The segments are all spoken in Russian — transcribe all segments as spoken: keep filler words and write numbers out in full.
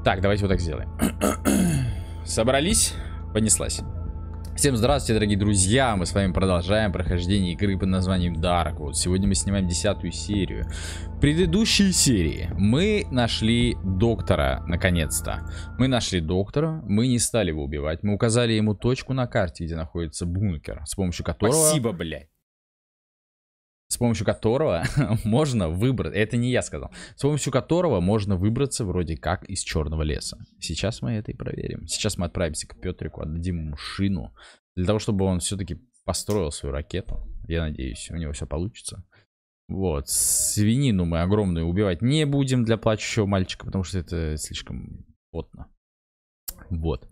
Так, давайте вот так сделаем. Собрались, понеслась. Всем здравствуйте, дорогие друзья. Мы с вами продолжаем прохождение игры под названием Darkwood. Сегодня мы снимаем десятую серию. В предыдущей серии мы нашли доктора, наконец-то. Мы нашли доктора, мы не стали его убивать. Мы указали ему точку на карте, где находится бункер, с помощью которого... Спасибо, блядь. С помощью которого можно выбрать... Это не я сказал. С помощью которого можно выбраться вроде как из черного леса. Сейчас мы это и проверим. Сейчас мы отправимся к Петрику, отдадим ему шину. Для того, чтобы он все-таки построил свою ракету. Я надеюсь, у него все получится. Вот. Свинину мы огромную убивать не будем для плачущего мальчика, потому что это слишком плотно. Вот.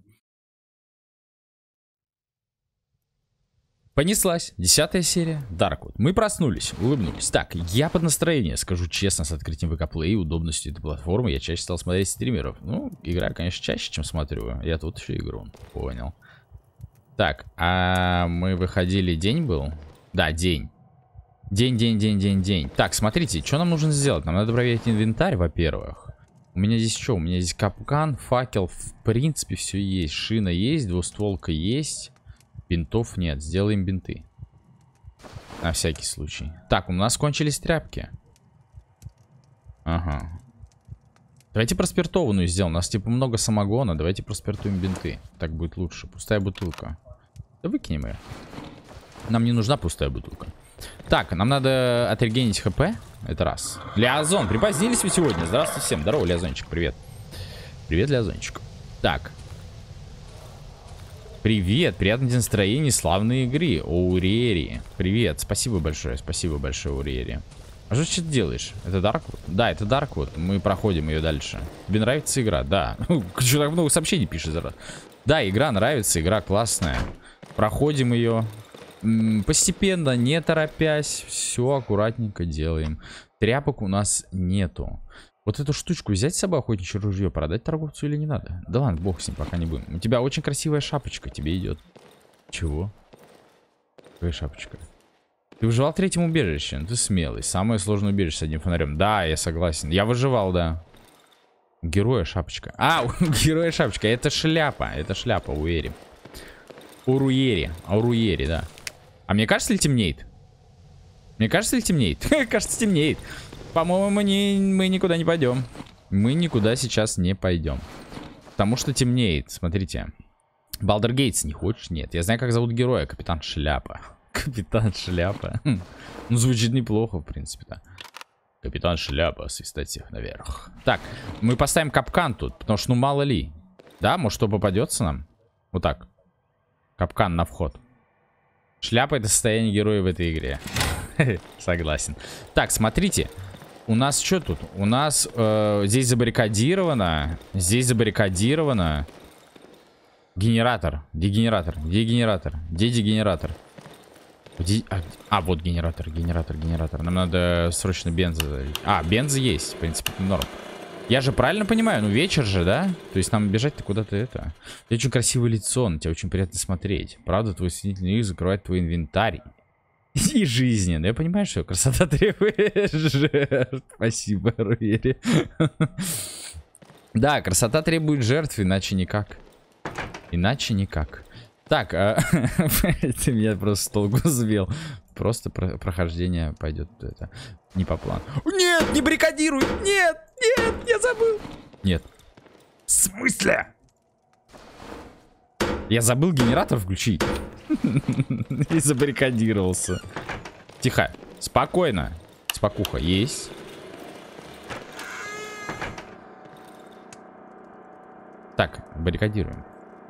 Понеслась. Десятая серия. Darkwood. Мы проснулись, улыбнулись. Так, я под настроение, скажу честно, с открытием ви кей Play и удобностью этой платформы я чаще стал смотреть стримеров. Ну, играю, конечно, чаще, чем смотрю. Я тут еще игру. Понял. Так, а мы выходили, день был? Да, день. День, день, день, день, день. Так, смотрите, что нам нужно сделать? Нам надо проверить инвентарь, во-первых. У меня здесь что? У меня здесь капкан, факел, в принципе, все есть. Шина есть, двустволка есть. Бинтов нет. Сделаем бинты. На всякий случай. Так, у нас кончились тряпки. Ага. Давайте проспиртованную сделаем. У нас типа много самогона. Давайте проспиртуем бинты. Так будет лучше. Пустая бутылка. Да выкинем ее. Нам не нужна пустая бутылка. Так, нам надо отрегенить хп. Это раз. Леозон, припозднились вы сегодня. Здравствуйте всем. Здорово, Леозончик. Привет. Привет, Леозончик. Так. Привет, приятного настроения, славной игры. Оурери. Привет, спасибо большое, спасибо большое, Оурери. А что ты делаешь? Это Darkwood? Да, это Darkwood. Мы проходим ее дальше. Тебе нравится игра? Да. Что так много сообщений пишет зараз. Да, игра нравится, игра классная. Проходим ее. Постепенно, не торопясь. Все аккуратненько делаем. Тряпок у нас нету. Вот эту штучку взять с собой, охотничье ружье, продать торговцу или не надо? Да ладно, бог с ним, пока не будем. У тебя очень красивая шапочка, тебе идет. Чего? Какая шапочка? Ты выживал в третьем убежище, ну ты смелый. Самое сложное убежище с одним фонарем. Да, я согласен. Я выживал, да. У героя шапочка. А, у героя шапочка. Это шляпа. Это шляпа у Эри. У Руери. А у Руери, да. А мне кажется ли темнеет? Мне кажется ли темнеет? Кажется, темнеет. По-моему, мы, не, мы никуда не пойдем. Мы никуда сейчас не пойдем. Потому что темнеет. Смотрите. Балдер Гейтс не хочешь? Нет. Я знаю, как зовут героя. Капитан Шляпа. Капитан Шляпа. Ну, звучит неплохо, в принципе-то. Капитан Шляпа. Свистать всех наверх. Так, мы поставим капкан тут. Потому что, ну, мало ли. Да, может, что попадется нам? Вот так. Капкан на вход. Шляпа — это состояние героя в этой игре. Согласен. Так, смотрите. У нас что тут? У нас э, здесь забаррикадировано. Здесь забаррикадировано. Генератор. Дегенератор. Дегенератор. Где дегенератор? Где... А, а, вот генератор. Генератор, генератор. Нам надо срочно бенза залить. А, бенза есть. В принципе, норм. Я же правильно понимаю? Ну, вечер же, да? То есть нам бежать-то куда-то это. У тебя очень красивое лицо. На тебя очень приятно смотреть. Правда, твой светительный язык закрывает твой инвентарь. И жизненно. Я понимаю, что красота требует жертв. Спасибо, Руери. Да, красота требует жертв, иначе никак. Иначе никак. Так, а... ты меня просто с толку сбил. Просто про прохождение пойдет это не по плану. Нет, не баррикадируй! Нет, нет, я забыл. Нет. В смысле? Я забыл генератор включить. И забаррикадировался. Тихо. Спокойно. Спокуха. Есть. Так, баррикадируем.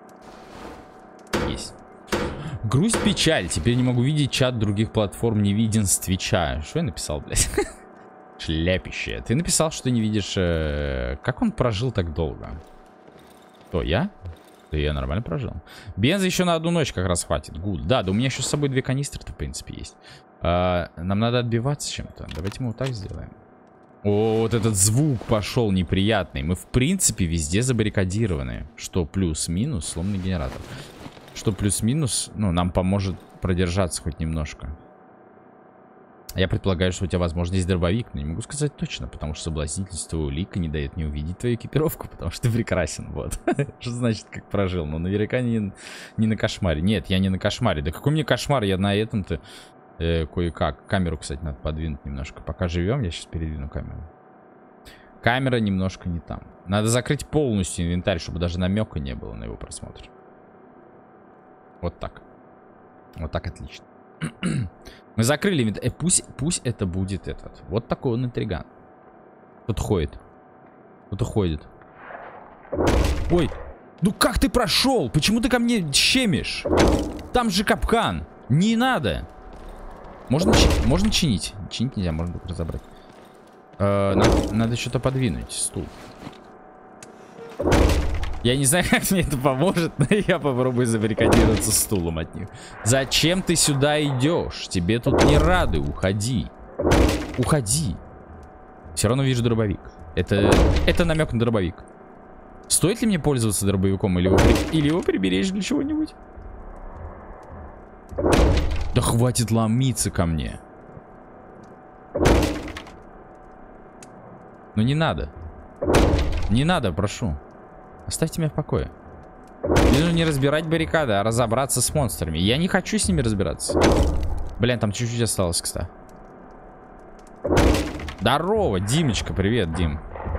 Есть. Грусть, печаль. Теперь не могу видеть чат других платформ. Не виден с Твича. Что я написал, блядь? Шляпище. Ты написал, что не видишь... Э... Как он прожил так долго? Кто, я? Да я нормально прожил. Бенза еще на одну ночь как раз хватит. Гуд. Да, да у меня еще с собой две канистры-то, в принципе, есть. А, нам надо отбиваться чем-то. Давайте мы вот так сделаем. О, вот этот звук пошел неприятный. Мы, в принципе, везде забаррикадированы. Что плюс-минус, сломанный генератор. Что плюс-минус, ну, нам поможет продержаться хоть немножко. Я предполагаю, что у тебя, возможно, есть дробовик, но не могу сказать точно, потому что соблазнительство улика не дает мне увидеть твою экипировку, потому что ты прекрасен, вот. Что значит, как прожил? Ну, наверняка не, не на кошмаре. Нет, я не на кошмаре. Да какой мне кошмар? Я на этом-то э, кое-как. Камеру, кстати, надо подвинуть немножко. Пока живем, я сейчас передвину камеру. Камера немножко не там. Надо закрыть полностью инвентарь, чтобы даже намека не было на его просмотр. Вот так. Вот так отлично. Мы закрыли инвентарь. Э, пусть, пусть это будет этот. Вот такой он интриган. Кто-то ходит. Кто-то ходит. Ой. Ну как ты прошел? Почему ты ко мне щемишь? Там же капкан. Не надо. Можно, можно чинить. Чинить нельзя, можно только разобрать. Э, надо надо что-то подвинуть. Стул. Я не знаю, как мне это поможет, но я попробую забаррикадироваться стулом от них. Зачем ты сюда идешь? Тебе тут не рады. Уходи. Уходи. Все равно вижу дробовик. Это, это намек на дробовик. Стоит ли мне пользоваться дробовиком или его, при... или его приберечь для чего-нибудь? Да хватит ломиться ко мне. Ну не надо. Не надо, прошу. Оставьте меня в покое. Мне нужно не разбирать баррикады, а разобраться с монстрами. Я не хочу с ними разбираться. Блин, там чуть-чуть осталось, кстати. Здорово, Димочка. Привет, Дим.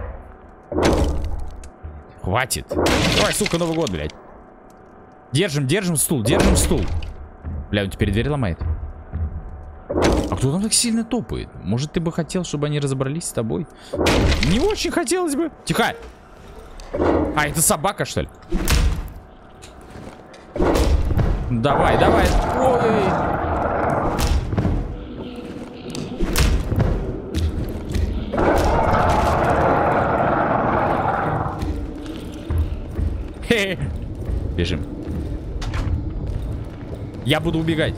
Хватит. Давай, сука, Новый год, блядь. Держим, держим стул, держим стул. Бля, он теперь дверь ломает. А кто там так сильно топает? Может, ты бы хотел, чтобы они разобрались с тобой? Не очень хотелось бы. Тихо. А, это собака, что ли? Давай, давай. Ой. Хе-хе. Бежим. Я буду убегать.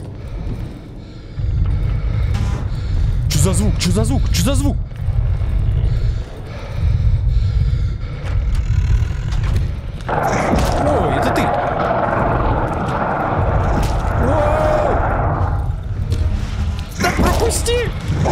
Что за звук? Что за звук? Что за звук? Ой, это ты! Воу! Да пропусти!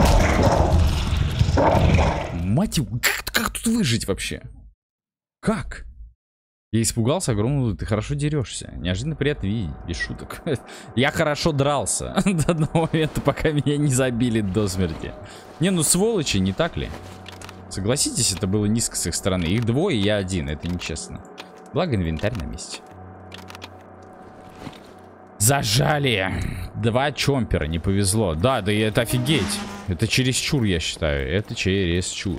Мать его, как, как тут выжить вообще? Как? Я испугался огромного, ты хорошо дерешься. Неожиданно приятно видеть, без шуток. Я хорошо дрался до одного момента, пока меня не забили до смерти. Не, ну сволочи, не так ли? Согласитесь, это было низко с их стороны. Их двое, я один, это нечестно. Благо инвентарь на месте. Зажали. Два чомпера, не повезло. Да, да это офигеть. Это чересчур, я считаю. Это чересчур.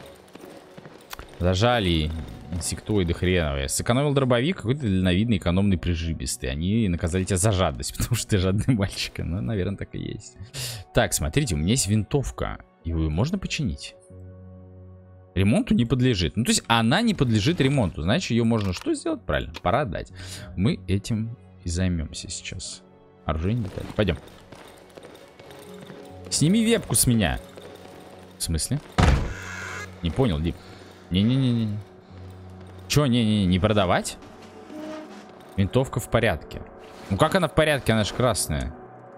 Зажали инсектоиды хреновые. Сэкономил дробовик, какой-то дальновидный, экономный, прижибистый. Они наказали тебя за жадность, потому что ты жадный мальчик. Ну, наверное, так и есть. Так, смотрите, у меня есть винтовка. Ее можно починить? Ремонту не подлежит. Ну, то есть она не подлежит ремонту. Значит, ее можно что сделать? Правильно, пора отдать. Мы этим и займемся сейчас. Оружейный деталь. Пойдем. Сними вебку с меня. В смысле? Не понял, Дип. Не-не-не-не. Че, не-не-не, не продавать? Винтовка в порядке. Ну как она в порядке? Она же красная.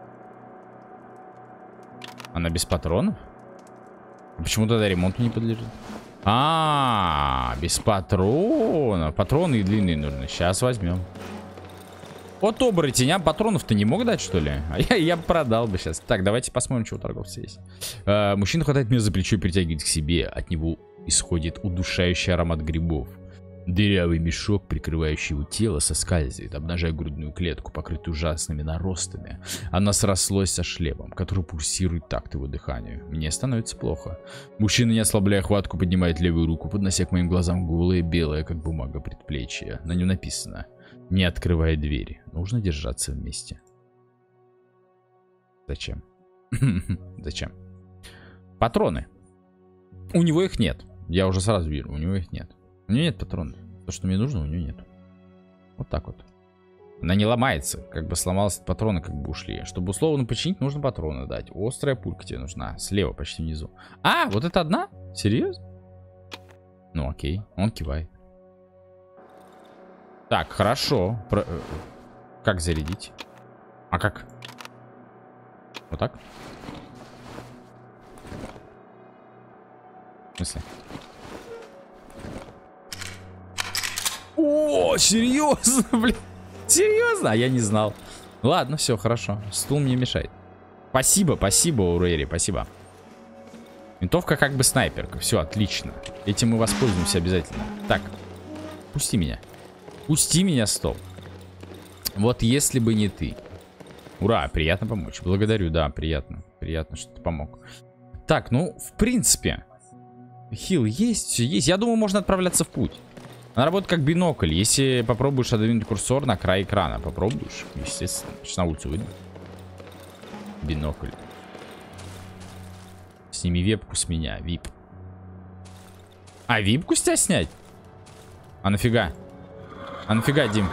Она без патронов? Почему тогда ремонту не подлежит? А, -а, -а без патронов. Патроны и длинные нужны. Сейчас возьмем. Вот оборотень, а патронов-то не мог дать, что ли? А я, я продал бы сейчас. Так, давайте посмотрим, что у торговца есть. А, мужчина хватает меня за плечо и притягивает к себе. От него исходит удушающий аромат грибов. Дырявый мешок, прикрывающий его тело, соскальзывает, обнажая грудную клетку, покрытую ужасными наростами. Она срослась со шлемом, который пульсирует такт его дыханию. Мне становится плохо. Мужчина, не ослабляя хватку, поднимает левую руку, поднося к моим глазам голое, белое, как бумага, предплечье. На нем написано: не открывай двери. Нужно держаться вместе. Зачем? Зачем? Патроны. У него их нет. Я уже сразу вижу, у него их нет. У нее нет патронов. То, что мне нужно, у нее нет. Вот так вот. Она не ломается. Как бы сломалась, патроны как бы ушли. Чтобы условно починить, нужно патроны дать. Острая пулька тебе нужна. Слева, почти внизу. А, вот это одна? Серьезно? Ну окей. Он кивает. Так, хорошо. Про... Как зарядить? А как? Вот так? В смысле? О, серьезно, блин. Серьезно? А я не знал. Ладно, все, хорошо. Стул мне мешает. Спасибо, спасибо, Урери, спасибо. Винтовка как бы снайперка. Все, отлично. Этим мы воспользуемся обязательно. Так, пусти меня. Пусти меня, стол. Вот если бы не ты. Ура, приятно помочь. Благодарю, да, приятно. Приятно, что ты помог. Так, ну, в принципе, хил есть, все есть. Я думаю, можно отправляться в путь. Она работает как бинокль. Если попробуешь отодвинуть курсор на край экрана. Попробуешь, естественно. Сейчас на улицу выйду. Бинокль. Сними вебку с меня, вип. А, випку с тебя снять? А нафига? А нафига, Дим?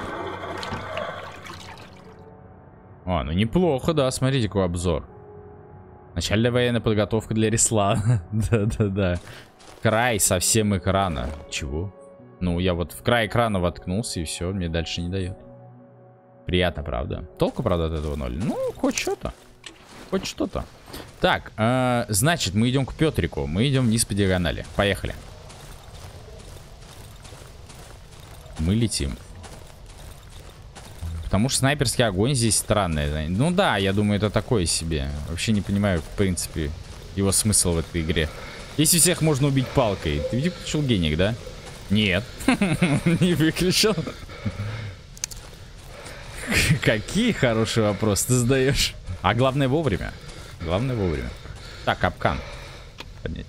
О, ну неплохо, да, смотрите, какой обзор. Начальная военная подготовка для Реслана. Да-да-да. Край совсем экрана. Чего? Ну, я вот в край экрана воткнулся, и все, мне дальше не дает. Приятно, правда? Толку, правда, от этого ноль. Ну, хоть что-то. Хоть что-то. Так, э, значит, мы идем к Петрику. Мы идем вниз по диагонали. Поехали. Мы летим. Потому что снайперский огонь здесь странный. Ну да, я думаю, это такое себе. Вообще не понимаю, в принципе, его смысл в этой игре. Если всех можно убить палкой. Ты видишь, включил геник, да? Нет. Не выключил. Какие хорошие вопросы ты задаешь. А главное вовремя. Главное вовремя. Так, капкан. Поднять.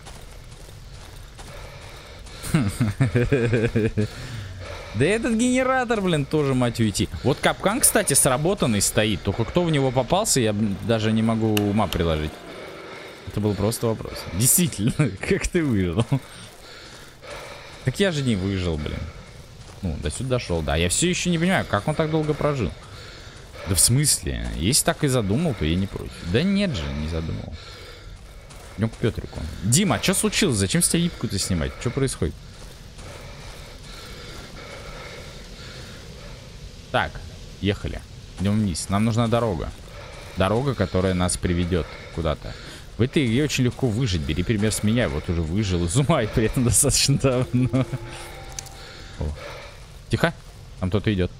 Да этот генератор, блин, тоже, мать уйти. Вот капкан, кстати, сработанный стоит. Только кто в него попался, я даже не могу ума приложить. Это был просто вопрос. Действительно, как ты выжил? Так я же не выжил, блин. Ну, до сюда дошел, да. Я все еще не понимаю, как он так долго прожил. Да в смысле? Если так и задумал, то я не против. Да нет же, не задумал. Идем к Петрику. Дима, а что случилось? Зачем с тебя випку-то снимать? Что происходит? Так, ехали. Идем вниз. Нам нужна дорога. Дорога, которая нас приведет куда-то. В этой игре очень легко выжить. Бери пример с меня. Вот уже выжил из ума, и при этом достаточно давно. О. Тихо. Там кто-то идет.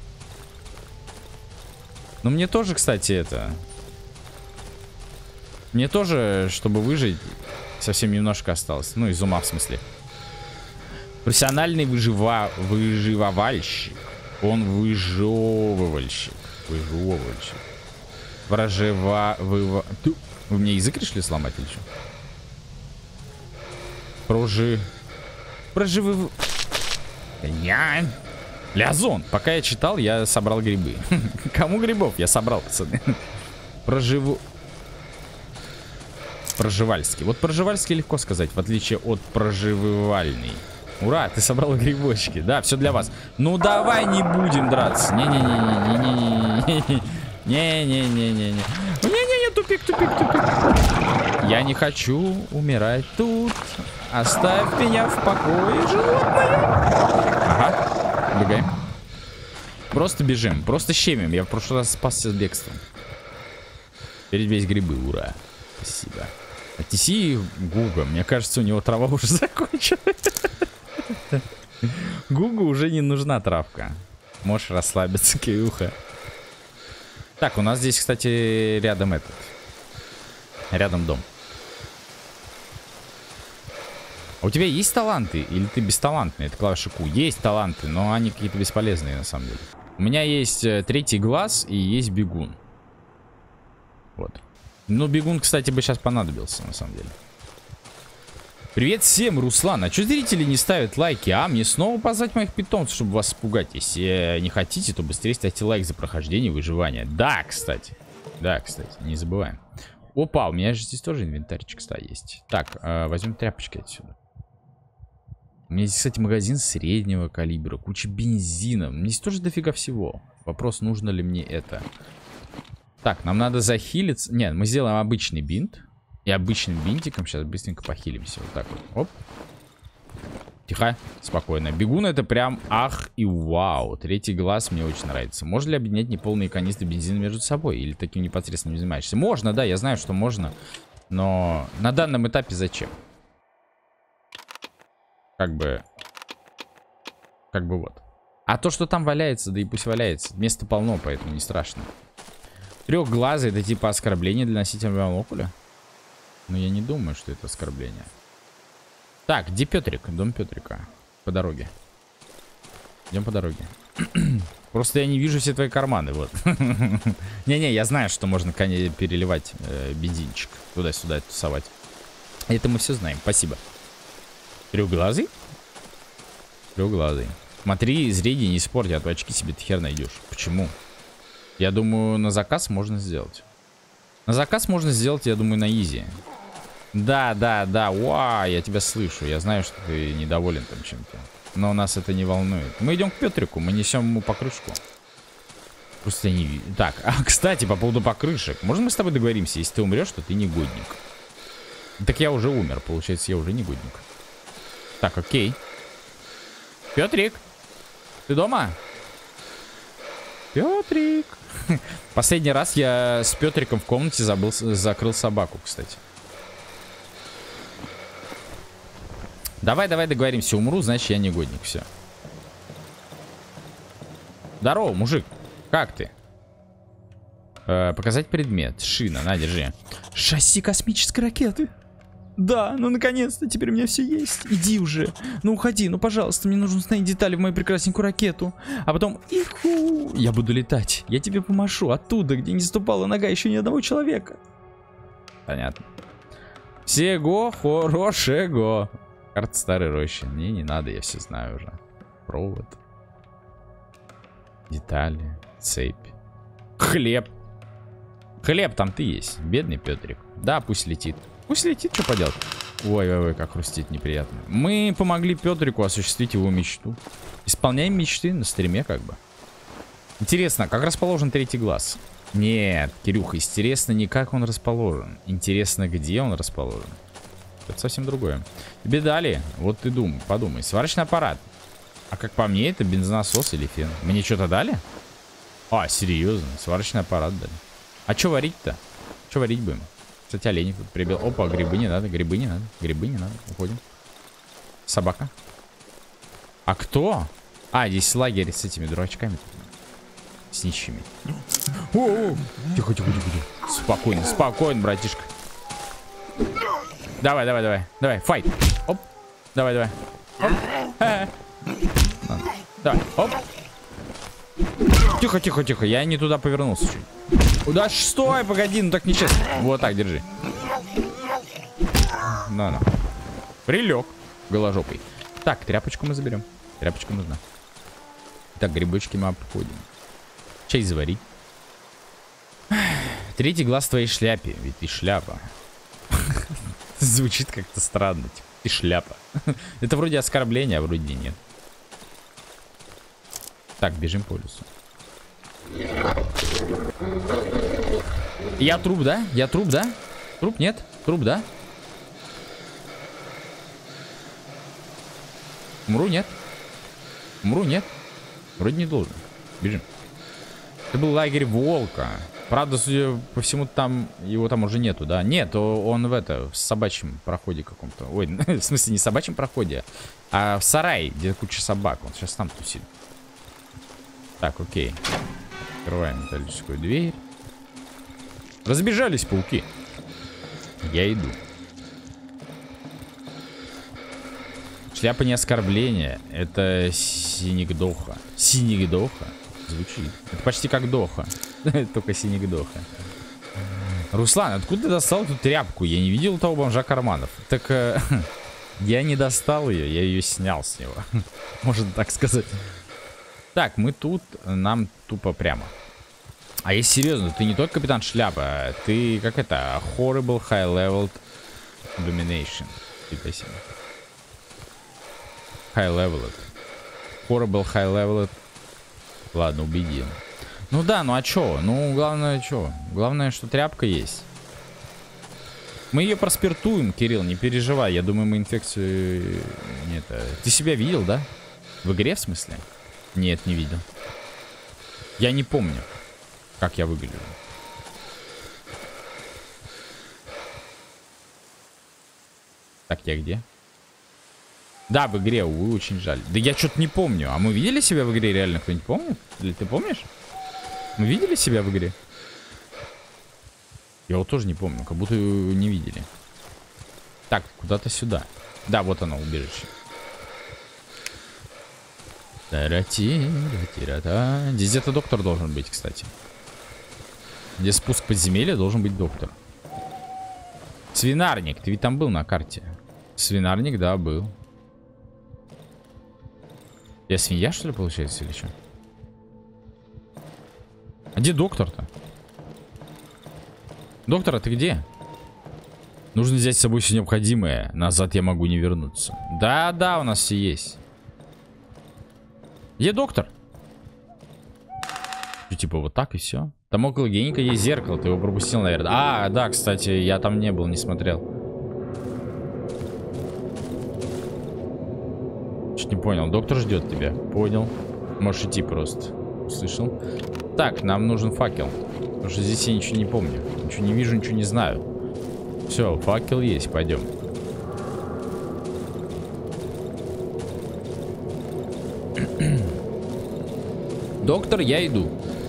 Ну, мне тоже, кстати, это... Мне тоже, чтобы выжить, совсем немножко осталось. Ну, из ума, в смысле. Профессиональный выжива... выживальщик. Он выжевывальщик. Выжевывальщик. Прожива... Выва... Вы мне язык решили сломать или что? Прожи... Проживы... Я... Лязон. Пока я читал, я собрал грибы. Кому грибов? Я собрал, пацаны. Проживу... Проживальский. Вот проживальский легко сказать, в отличие от проживывальный. Ура, ты собрал грибочки. Да, все для вас. Ну давай не будем драться. Не-не-не-не-не-не-не. Не-не-не-не-не. Не-не-не, тупик, тупик, тупик. Я не хочу умирать тут. Оставь меня в покое, животное. Ага, бегаем. Просто бежим, просто щемим. Я в прошлый раз спасся с бегством. Теперь весь грибы, ура. Спасибо. Отнеси Гуга. Мне кажется, у него трава уже закончилась. Гугу уже не нужна травка. Можешь расслабиться, Кирюха. Так, у нас здесь, кстати, рядом этот. Рядом дом. А у тебя есть таланты? Или ты бесталантный? Это клавиша Q. Есть таланты, но они какие-то бесполезные, на самом деле. У меня есть третий глаз и есть бегун. Вот. Ну, бегун, кстати, бы сейчас понадобился, на самом деле. Привет всем, Руслан. А что зрители не ставят лайки? А, мне снова позвать моих питомцев, чтобы вас испугать. Если не хотите, то быстрее ставьте лайк за прохождение выживания. Да, кстати. Да, кстати, не забываем. Опа, у меня же здесь тоже инвентарчик, кстати, есть. Так, э, возьмем тряпочки отсюда. У меня здесь, кстати, магазин среднего калибра. Куча бензина. У меня здесь тоже дофига всего. Вопрос, нужно ли мне это. Так, нам надо захилиться. Нет, мы сделаем обычный бинт. И обычным бинтиком сейчас быстренько похилимся. Вот так вот. Оп. Тихо, спокойно. Бегун это прям ах и вау. Третий глаз мне очень нравится. Можно ли объединять неполные канистры бензина между собой? Или таким непосредственно не занимаешься? Можно, да, я знаю, что можно. Но на данном этапе зачем? Как бы... Как бы вот. А то, что там валяется, да и пусть валяется. Места полно, поэтому не страшно. Трехглазый — это типа оскорбление для носителя монокуля? Но я не думаю, что это оскорбление. Так, где Петрик? Дом Петрика. По дороге. Идем по дороге. Просто я не вижу все твои карманы, вот. Не-не, я знаю, что можно переливать э, бензинчик. Туда-сюда тусовать. Это мы все знаем, спасибо. Трехглазый? Трехглазый. Смотри, зрение не испорти, а то очки себе ты хер найдешь. Почему? Я думаю, на заказ можно сделать. На заказ можно сделать, я думаю, на изи. Да, да, да, уа, я тебя слышу. Я знаю, что ты недоволен там чем-то. Но нас это не волнует. Мы идем к Петрику, мы несем ему покрышку. Просто я не вижу. Так, а, кстати, по поводу покрышек. Можно мы с тобой договоримся, если ты умрешь, то ты негодник. Так я уже умер, получается, я уже негодник. Так, окей. Петрик, ты дома? Петрик. Последний раз я с Петриком в комнате забыл, закрыл собаку, кстати. Давай, давай договоримся. Умру, значит, я негодник. Все. Здорово, мужик. Как ты? Э, показать предмет. Шина, на, держи. Шасси космической ракеты. Да, ну наконец-то, теперь у меня все есть. Иди уже. Ну уходи, ну пожалуйста, мне нужно установить детали в мою прекрасненькую ракету. А потом, иху, я буду летать. Я тебе помашу оттуда, где не ступала нога еще ни одного человека. Понятно. Всего хорошего. Карта старой рощи. Мне не надо, я все знаю уже. Провод. Детали. Цепь. Хлеб. Хлеб там ты есть. Бедный Петрик. Да, пусть летит. Пусть летит, что поделать. Ой-ой-ой, как хрустит неприятно. Мы помогли Петрику осуществить его мечту. Исполняем мечты на стриме как бы. Интересно, как расположен третий глаз? Нет, Кирюха, интересно не как он расположен. Интересно, где он расположен. Это совсем другое. Тебе дали, вот ты думай, подумай. Сварочный аппарат. А как по мне, это бензонасос или фен. Мне что-то дали? А, серьезно, сварочный аппарат дали. А что варить-то? Что варить будем? Кстати, олень тут прибил. Опа, грибы не надо, грибы не надо, грибы не надо. Уходим. Собака. А кто? А, здесь лагерь с этими дурачками. С нищими. О-о-о. Тихо, тихо, тихо, тихо. Спокойно, спокойно, братишка. Давай, давай, давай. Давай, файт. Оп. Давай, давай. Оп. А-а-а. Давай, оп. Тихо, тихо, тихо. Я не туда повернулся чуть. Да стой, погоди, ну так нечестно. Вот так, держи. На-на. Прилег. Голожопый. Так, тряпочку мы заберем. Тряпочка нужна. Так, грибочки мы обходим. Чай завари. Третий глаз в твоей шляпе. Ведь ты шляпа. Звучит как-то странно. Типа, ты шляпа. Это вроде оскорбление, а вроде нет. Так, бежим по лесу. Я труп, да? Я труп, да? Труп, нет? Труп, да? Умру, нет? Умру, нет? Вроде не должен. Бежим. Это был лагерь волка. Правда, судя по всему, там его там уже нету, да? Нет, он в это, в собачьем проходе каком-то. Ой, в смысле не в собачьем проходе, а в сарае, где куча собак. Он сейчас там тусит. Так, окей. Открываем металлическую дверь. Разбежались пауки. Я иду. Шляпа не оскорбление. Это синегдоха. Синегдоха? Звучит. Это почти как доха. Только синегдоха. Руслан, откуда ты достал эту тряпку? Я не видел того бомжа карманов. Так э, я не достал ее, я ее снял с него. Можно так сказать. Так, мы тут, нам тупо прямо. А если серьезно, ты не только капитан шляпа, ты как это, horrible high leveled domination. Типа себе. High leveled. Horrible high leveled. Ладно, убедил. Ну да, ну а чё? Ну, главное чё? Главное, что тряпка есть. Мы ее проспиртуем, Кирилл, не переживай. Я думаю, мы инфекцию... Нет, ты себя видел, да? В игре, в смысле? Нет, не видел. Я не помню, как я выгляжу. Так, я где? Да, в игре, увы, очень жаль. Да я что-то не помню. А мы видели себя в игре реально? Кто-нибудь помнит? Или ты помнишь? Мы видели себя в игре? Я его тоже не помню. Как будто не видели. Так, куда-то сюда. Да, вот оно, убежище. Здесь где-то доктор должен быть, кстати. Где спуск подземелья должен быть доктор. Свинарник. Ты ведь там был на карте. Свинарник, да, был. Я свинья, что ли, получается, или что? А где доктор-то? Доктор, а ты где? Нужно взять с собой все необходимое. Назад я могу не вернуться. Да-да, у нас все есть. Где доктор? И, типа вот так и все. Там около геника есть зеркало. Ты его пропустил, наверное. А, да, кстати, я там не был, не смотрел. Чуть не понял. Доктор ждет тебя. Понял. Можешь идти просто. Услышал. Так, нам нужен факел. Потому что здесь я ничего не помню. Ничего не вижу, ничего не знаю. Все, факел есть, пойдем. Доктор, я иду.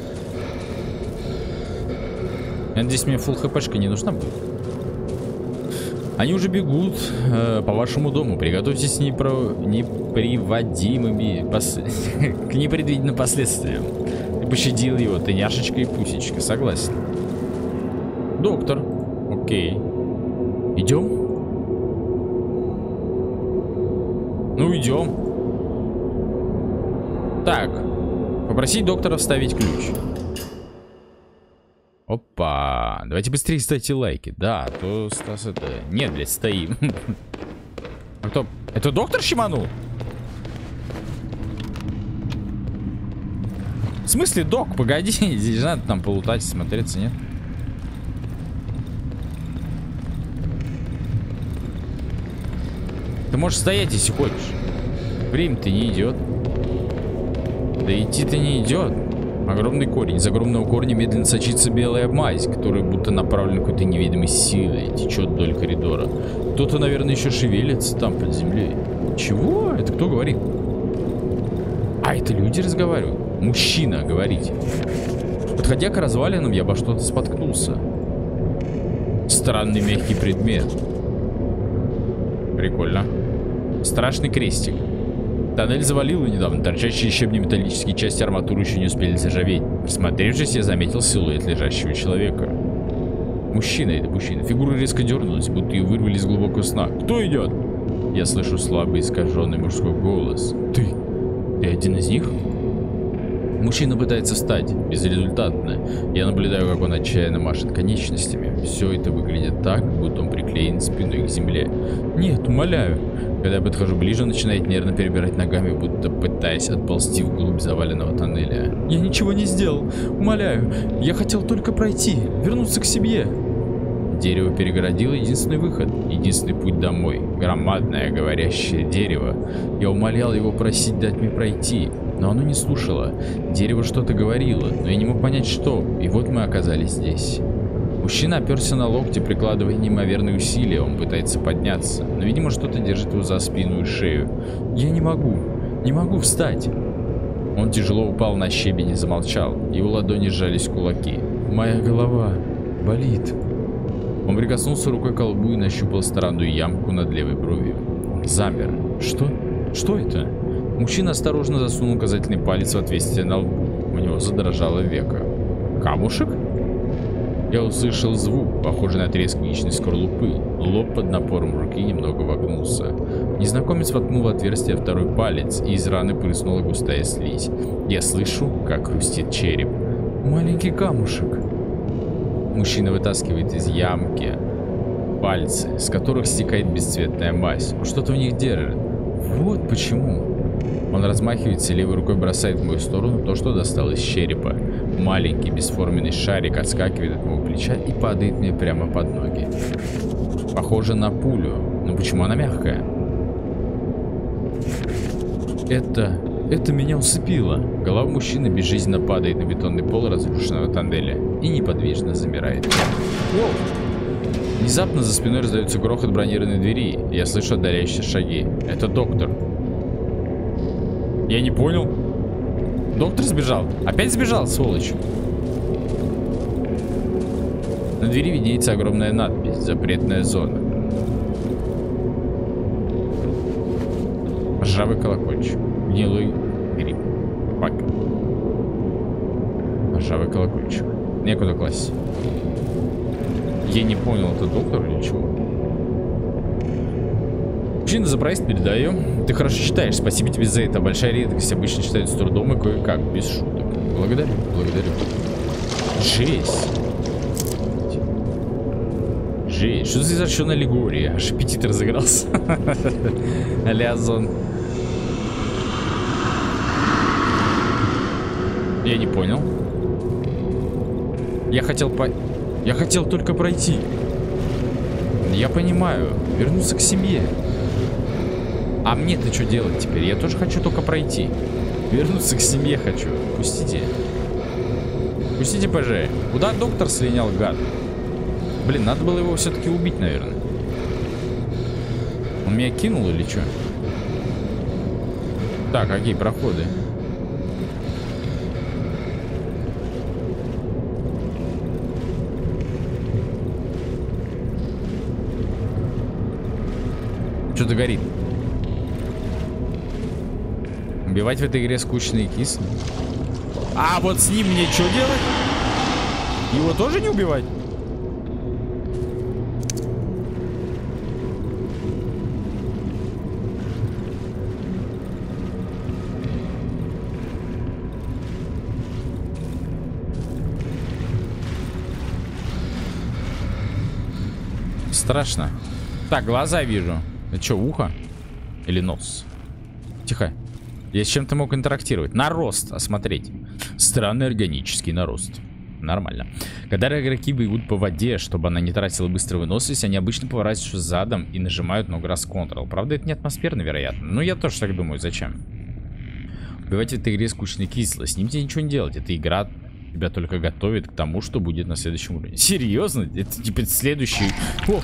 Я надеюсь, мне фулл хпшка не нужна будет. Они уже бегут э, по вашему дому. Приготовьтесь к непро... неприводимыми пос... к непредвиденным последствиям. Ты пощадил его, ты няшечка и пусечка. Согласен. Доктор. Окей. Идем? Ну, идем. Так. Попросить доктора вставить ключ. Опа. Давайте быстрее ставьте лайки. Да, а то Стас это... Нет, блядь, стоим. А кто? Это доктор щеманул? В смысле, док? Погоди. Здесь же надо там полутать, смотреться, нет? Ты можешь стоять, если хочешь. Время-то не идет. Да идти-то не идет. Огромный корень. Из огромного корня медленно сочится белая мазь, которая будто направлена какой-то невидимой силой. Течет вдоль коридора. Кто-то, наверное, еще шевелится там под землей. Чего? Это кто говорит? А, это люди разговаривают. Мужчина говорит. Подходя к развалинам, я обо что-то споткнулся. Странный мягкий предмет. Прикольно. Страшный крестик. Тоннель завалило недавно. Торчащие щебни металлические части арматуры еще не успели заржаветь. Присмотревшись, я заметил силуэт лежащего человека. Мужчина, это мужчина. Фигура резко дернулась, будто ее вырвали из глубокого сна. Кто идет? Я слышу слабый, искаженный мужской голос. Ты? Ты один из них? Мужчина пытается встать. Безрезультатно. Я наблюдаю, как он отчаянно машет конечностями. Все это выглядит так, будто он приклеен спиной к земле. Нет, умоляю. Когда я подхожу ближе, он начинает нервно перебирать ногами, будто пытаясь отползти вглубь заваленного тоннеля. Я ничего не сделал. Умоляю. Я хотел только пройти. Вернуться к себе. Дерево перегородило единственный выход. Единственный путь домой. Громадное говорящее дерево. Я умолял его просить дать мне пройти. Но оно не слушало. Дерево что-то говорило, но я не мог понять, что. И вот мы оказались здесь. Мужчина оперся на локти, прикладывая неимоверные усилия. Он пытается подняться, но, видимо, что-то держит его за спину и шею. Я не могу. Не могу встать. Он тяжело упал на щебень и замолчал. Его ладони сжались в кулаки. Моя голова болит. Он прикоснулся рукой к колбу и нащупал странную ямку над левой бровью. Замер. Что? Что это? Мужчина осторожно засунул указательный палец в отверстие на лбу. У него задрожало веко. Камушек? Я услышал звук, похожий на треск яичной скорлупы. Лоб под напором руки немного вогнулся. Незнакомец воткнул в отверстие второй палец, и из раны прыснула густая слизь. Я слышу, как хрустит череп. Маленький камушек. Мужчина вытаскивает из ямки пальцы, с которых стекает бесцветная мазь. Он что-то в них держит. Вот почему. Он размахивается, левой рукой бросает в мою сторону то, что достал из черепа. Маленький бесформенный шарик отскакивает от моего плеча и падает мне прямо под ноги. Похоже на пулю. Но почему она мягкая? Это... Это меня усыпило. Голова мужчины безжизненно падает на бетонный пол разрушенного тоннеля и неподвижно замирает. Воу. Внезапно за спиной раздается грохот бронированной двери. Я слышу отдаляющиеся шаги. Это доктор. Я не понял. Доктор сбежал. Опять сбежал, сволочь. На двери виднеется огромная надпись. Запретная зона. Ржавый колокольчик. Гнилой гриб. Фак. Ржавый колокольчик. Некуда класть. Я не понял, это доктор или чего? Причина за проезд передаю. Ты хорошо читаешь. Спасибо тебе за это. Большая редкость. Обычно читают с трудом и кое-как. Без шуток. Благодарю. Благодарю. Жесть. Жесть. Что за изощренная аллегория? Аж аппетит разыгрался. Алязон. Я не понял. Я хотел по... Я хотел только пройти. Я понимаю. Вернуться к семье. А мне-то что делать теперь? Я тоже хочу только пройти. Вернуться к семье хочу. Пустите. Пустите, ПЖ. Куда доктор слинял, гад? Блин, надо было его все-таки убить, наверное. Он меня кинул или что? Так, какие проходы? Что-то горит. Убивать в этой игре скучно и кисло. А вот с ним мне что делать? Его тоже не убивать? Страшно. Так, глаза вижу. Это что, ухо? Или нос? Тихо. Я с чем-то мог интерактировать. Нарост осмотреть. Странный органический нарост. Нормально. Когда игроки бегут по воде, чтобы она не тратила быструю выносливость, они обычно поворачиваются задом и нажимают много раз Ctrl. Правда, это не атмосферно, вероятно. Но я тоже так думаю. Зачем? Убивать в этой игре скучно и кисло. С ним тебе ничего не делать. Эта игра тебя только готовит к тому, что будет на следующем уровне. Серьезно? Это типа следующий... О!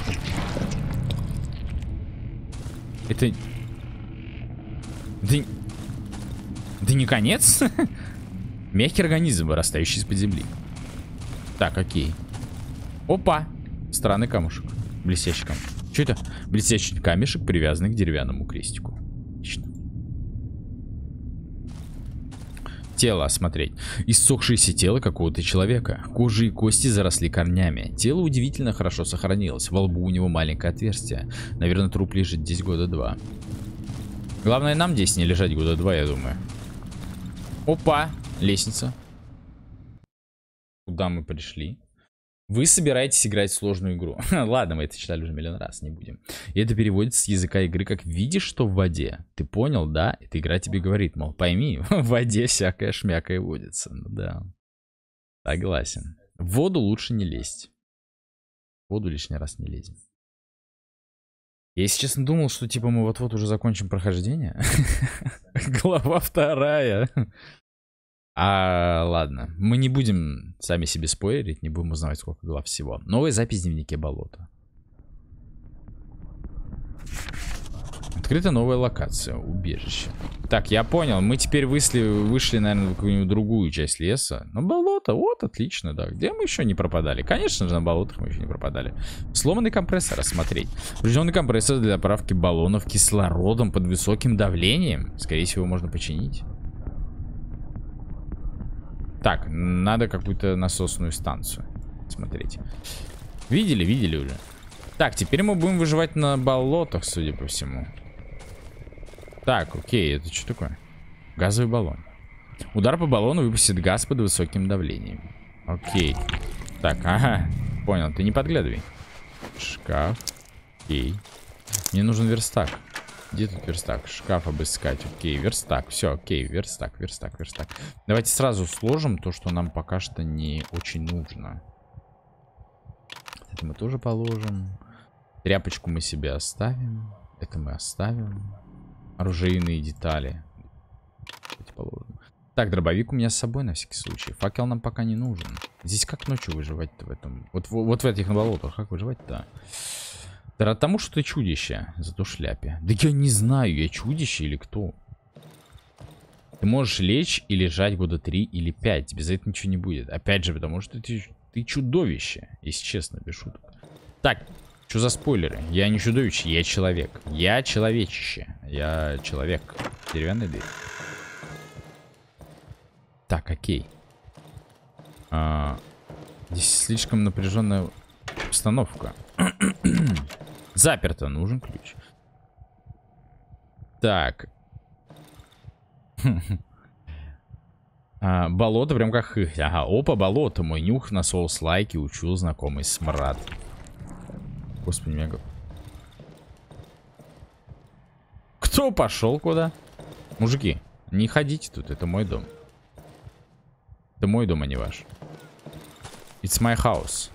Это... Да... Да не конец? Мягкий организм, вырастающий из-под земли. Так, окей. Опа! Странный камушек. Блестящий камушек. Что это? Блестящий камешек, привязанный к деревянному крестику. Отлично. Тело осмотреть. Иссохшееся тело какого-то человека. Кожа и кости заросли корнями. Тело удивительно хорошо сохранилось. Во лбу у него маленькое отверстие. Наверное, труп лежит здесь года два. Главное, нам здесь не лежать года два, я думаю. Опа! Лестница. Куда мы пришли? Вы собираетесь играть в сложную игру. Ладно, мы это читали уже миллион раз, не будем. И это переводится с языка игры как «видишь, что в воде». Ты понял, да? Эта игра тебе говорит, мол, пойми, в воде всякая шмякая водится. Ну да. Согласен. В воду лучше не лезть. В воду лишний раз не лезем. Я, если честно, думал, что типа мы вот-вот уже закончим прохождение. Глава вторая. А, ладно. Мы не будем сами себе спойлерить, не будем узнавать, сколько глав всего. Новая запись в дневнике болота. Открыта новая локация. Убежище. Так, я понял. Мы теперь вышли, вышли наверное, в какую-нибудь другую часть леса. Но болото, вот, отлично, да. Где мы еще не пропадали? Конечно же, на болотах мы еще не пропадали. Сломанный компрессор осмотреть. Поврежденный компрессор для заправки баллонов кислородом под высоким давлением. Скорее всего, можно починить. Так, надо какую-то насосную станцию смотреть. Видели, видели уже. Так, теперь мы будем выживать на болотах, судя по всему. Так, окей, это что такое? Газовый баллон. Удар по баллону выпустит газ под высоким давлением. Окей. Так, ага, понял, ты не подглядывай. Шкаф. Окей. Мне нужен верстак. Где тут верстак? Шкаф обыскать. Окей, верстак. Все, окей, верстак, верстак, верстак. Давайте сразу сложим то, что нам пока что не очень нужно. Это мы тоже положим. Тряпочку мы себе оставим. Это мы оставим. Оружейные детали. Давайте положим. Так, дробовик у меня с собой на всякий случай. Факел нам пока не нужен. Здесь как ночью выживать-то в этом? Вот, вот в этих болотах как выживать-то? Да потому что ты чудище, зато шляпе. Да я не знаю, я чудище или кто. Ты можешь лечь и лежать года три или пять. Тебе за это ничего не будет. Опять же, потому что ты, ты чудовище, если честно, без шуток. Так, что за спойлеры? Я не чудовище, я человек. Я человечище. Я человек. Деревянная дверь. Так, окей. А, здесь слишком напряженная обстановка. Заперто, нужен ключ. Так. а, болото прям как... Ага, опа, болото. Мой нюх на соус-лайке учил знакомый смрад. Господи, мега. Кто пошел куда? Мужики, не ходите тут, это мой дом. Это мой дом, а не ваш. It's my house.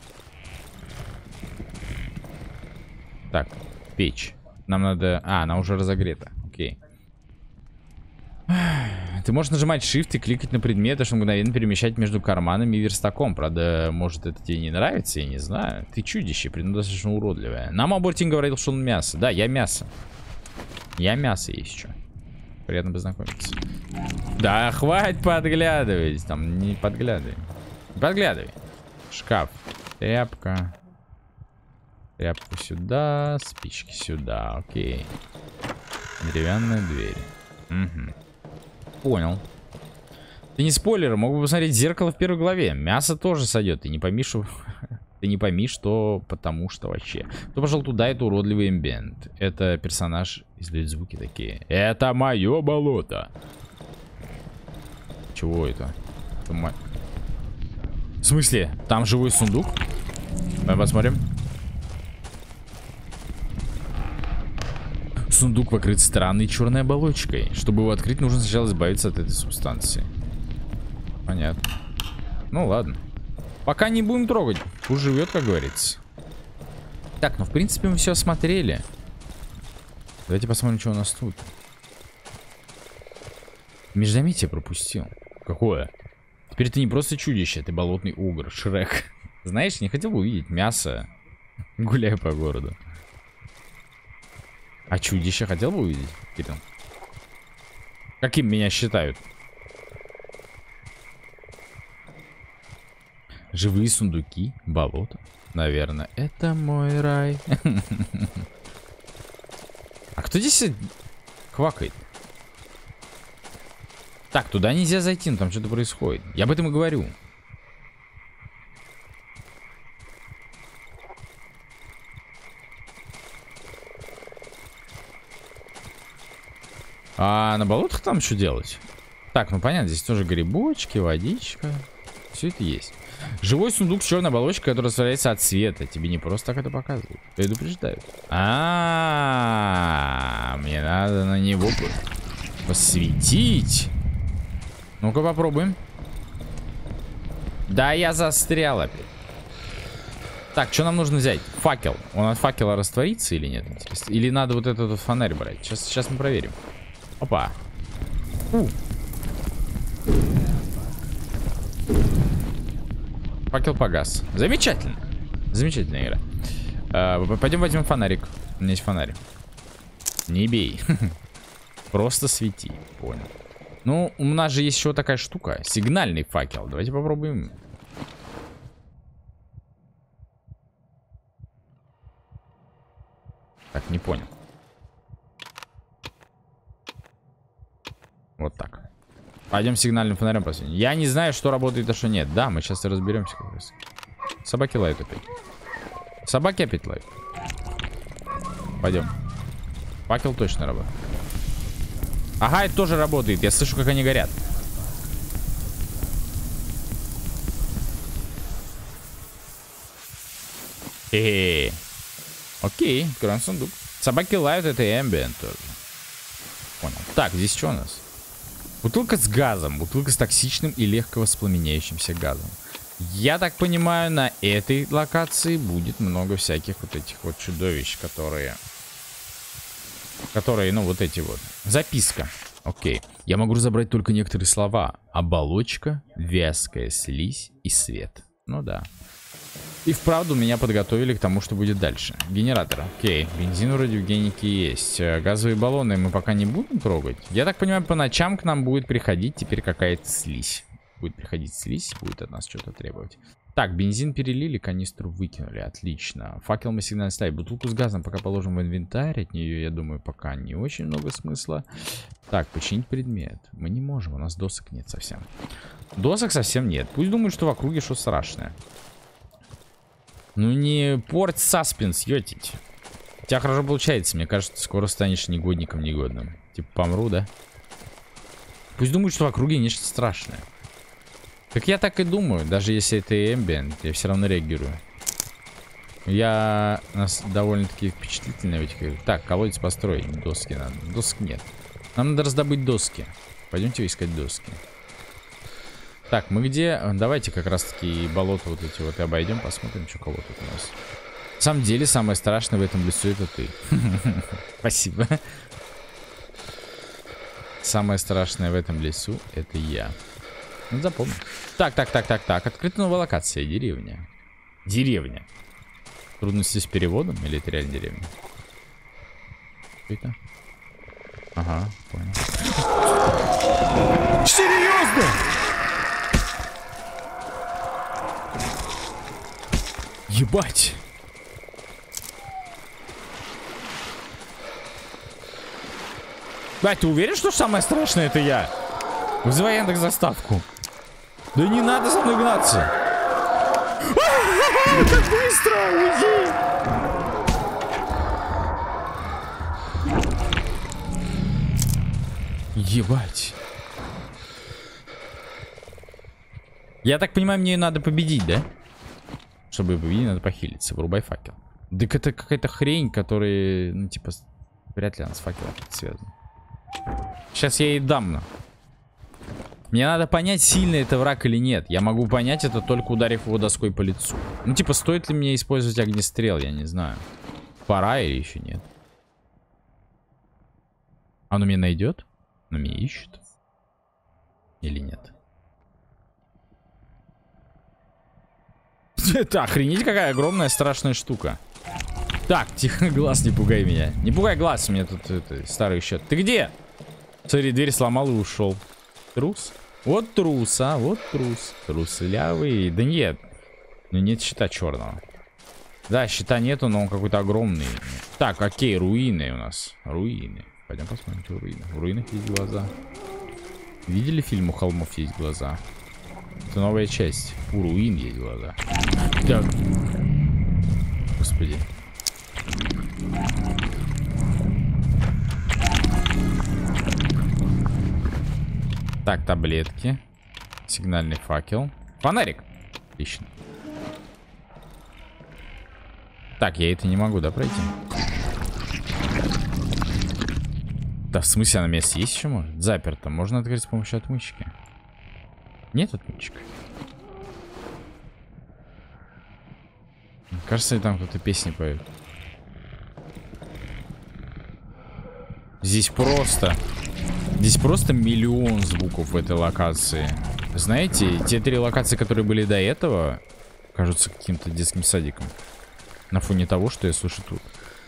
Так, печь. Нам надо... А, она уже разогрета. Окей. Ты можешь нажимать Shift и кликать на предметы, чтобы мгновенно перемещать между карманами и верстаком. Правда, может, это тебе не нравится, я не знаю. Ты чудище, предмет достаточно уродливое. Нам Абортин говорил, что он мясо. Да, я мясо. Я мясо есть что. Приятно познакомиться. Да, хватит подглядывать. Там не подглядывай. Подглядывай. Шкаф. Тряпка. Тряпку сюда. Спички сюда. Окей. Деревянная дверь. Угу. Понял. Ты не спойлер, мог бы посмотреть зеркало в первой главе. Мясо тоже сойдет. Ты не пойми, что... Ты не пойми, что потому что вообще. Кто пошел туда, это уродливый эмбиент. Это персонаж издает звуки такие. Это мое болото. Чего это? Это мо... В смысле? Там живой сундук? Давай посмотрим. Сундук покрыт странной черной оболочкой. Чтобы его открыть, нужно сначала избавиться от этой субстанции. Понятно. Ну ладно. Пока не будем трогать. Пусть живет, как говорится. Так, ну в принципе мы все осмотрели. Давайте посмотрим, что у нас тут. Междометие пропустил. Какое? Теперь ты не просто чудище, ты болотный угор, Шрек. Знаешь, не хотел бы увидеть мясо, гуляя по городу. А чудище хотел бы увидеть, Кирилл? Каким меня считают? Живые сундуки, болото. Наверное, это мой рай. А кто здесь квакает? Так, туда нельзя зайти, но там что-то происходит. Я об этом и говорю. А на болотах там что делать? Так, ну понятно, здесь тоже грибочки, водичка. Все это есть. Живой сундук с черной оболочкой, который растворяется от света. Тебе не просто так это показывают. Предупреждают. А-а-а, мне надо на него посветить. Ну-ка попробуем. Да, я застрял опять. Так, что нам нужно взять? Факел. Он от факела растворится или нет? Интересно. Или надо вот этот вот фонарь брать? Сейчас, сейчас мы проверим. Опа. У. Факел погас. Замечательно. Замечательная игра. А, пойдем возьмем фонарик. У меня есть фонарик. Не бей. Просто свети. Понял. Ну, у нас же есть еще такая штука. Сигнальный факел. Давайте попробуем. Так, не понял. Вот так. Пойдем сигнальным фонарем посветим. Я не знаю, что работает, а что нет. Да, мы сейчас и разберемся как раз. Собаки лают опять. Собаки опять лают. Пойдем. Факел точно работает. Ага, это тоже работает. Я слышу, как они горят. Хе-хе. Окей, откроем сундук. Собаки лают, это ambient тоже. Понял. Так, здесь что у нас? Бутылка с газом. Бутылка с токсичным и легко воспламеняющимся газом. Я так понимаю, на этой локации будет много всяких вот этих вот чудовищ, которые... Которые, ну, вот эти вот. Записка. Окей. Я могу разобрать только некоторые слова. Оболочка, вязкая слизь и свет. Ну да. И вправду меня подготовили к тому, что будет дальше. Генератор. Окей. Бензин вроде в генике есть. Газовые баллоны мы пока не будем трогать. Я так понимаю, по ночам к нам будет приходить теперь какая-то слизь. Будет приходить слизь, будет от нас что-то требовать. Так, бензин перелили, канистру выкинули. Отлично. Факел мы сигнально ставим. Бутылку с газом пока положим в инвентарь. От нее, я думаю, пока не очень много смысла. Так, починить предмет. Мы не можем, у нас досок нет совсем. Досок совсем нет. Пусть думают, что в округе что страшное. Ну не порть саспенс, ётить. У тебя хорошо получается. Мне кажется, ты скоро станешь негодником негодным. Типа помру, да? Пусть думают, что в округе нечто страшное. Так я так и думаю. Даже если это эмбиент, я все равно реагирую. Я нас довольно-таки впечатлительный в этих... Так, колодец построить. Доски надо. Досок нет. Нам надо раздобыть доски. Пойдемте искать доски. Так, мы где? Давайте как раз-таки болото вот эти вот и обойдем. Посмотрим, что кого тут у нас. На самом деле, самое страшное в этом лесу это ты. Спасибо. Самое страшное в этом лесу это я. Ну, запомни. Так, так, так, так, так. Открыта новая локация. Деревня. Деревня. Трудности с переводом? Или это реально деревня? Что это? Ага, понял. Серьезно? Ебать. Бать, ты уверен, что самое страшное это я? Вызывай Яндекс заставку. Да не надо за мной гнаться. Как быстро, уйди. Ебать. Я так понимаю, мне надо победить, да? Чтобы победить, надо похилиться. Врубай факел. Так это какая-то хрень, которая, ну, типа, вряд ли она с факелом связана. Сейчас я ей дам, на. Мне надо понять, сильно это враг или нет. Я могу понять это, только ударив его доской по лицу. Ну, типа, стоит ли мне использовать огнестрел, я не знаю. Пора или еще нет? Оно меня найдет? Оно меня ищет? Или нет? Это охренеть какая огромная страшная штука. Так, тихо, глаз, не пугай меня. Не пугай глаз, у меня тут это, старый счет. Ты где? Смотри, дверь сломал и ушел. Трус? Вот трус, а, вот трус. Труслявый. Да нет. Ну нет щита черного. Да, щита нету, но он какой-то огромный. Так, окей, руины у нас. Руины. Пойдем посмотрим, что руины. В руинах есть глаза. Видели фильм «У холмов есть глаза»? Это новая часть. У руин есть глаза. Так. Господи. Так, таблетки. Сигнальный факел. Фонарик. Отлично. Так, я это не могу, да, пройти? Да, в смысле, она место есть еще может? Заперто. Можно открыть с помощью отмычки. Нет отмычек. Кажется, там кто-то песни поет. Здесь просто... Здесь просто миллион звуков в этой локации. Знаете, те три локации, которые были до этого, кажутся каким-то детским садиком. На фоне того, что я слышу тут.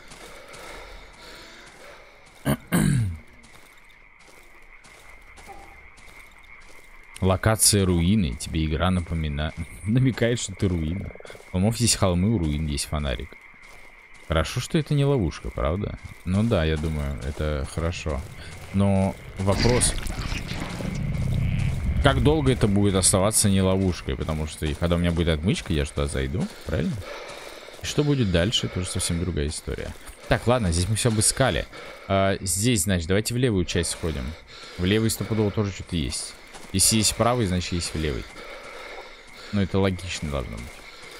Локация руины. Тебе игра напоминает, намекает, что ты руина. У холмов есть холмы, у руин есть фонарик. Хорошо, что это не ловушка, правда? Ну да, я думаю, это хорошо. Но вопрос... Как долго это будет оставаться не ловушкой? Потому что когда у меня будет отмычка, я туда зайду, правильно? И что будет дальше, это уже совсем другая история. Так, ладно, здесь мы все обыскали. А, здесь, значит, давайте в левую часть сходим. В левый стопудово тоже что-то есть. Если есть правый, значит есть в левый. Ну, это логично должно быть.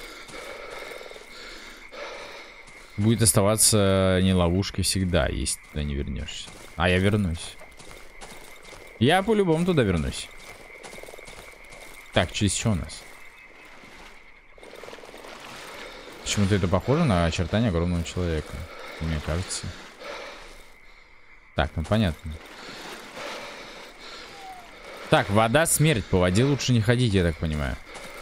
Будет оставаться не ловушкой всегда, если туда не вернешься. А я вернусь. Я по-любому туда вернусь. Так, через что у нас? Почему-то это похоже на очертания огромного человека. Мне кажется. Так, ну понятно. Так, вода смерть. По воде лучше не ходить, я так понимаю.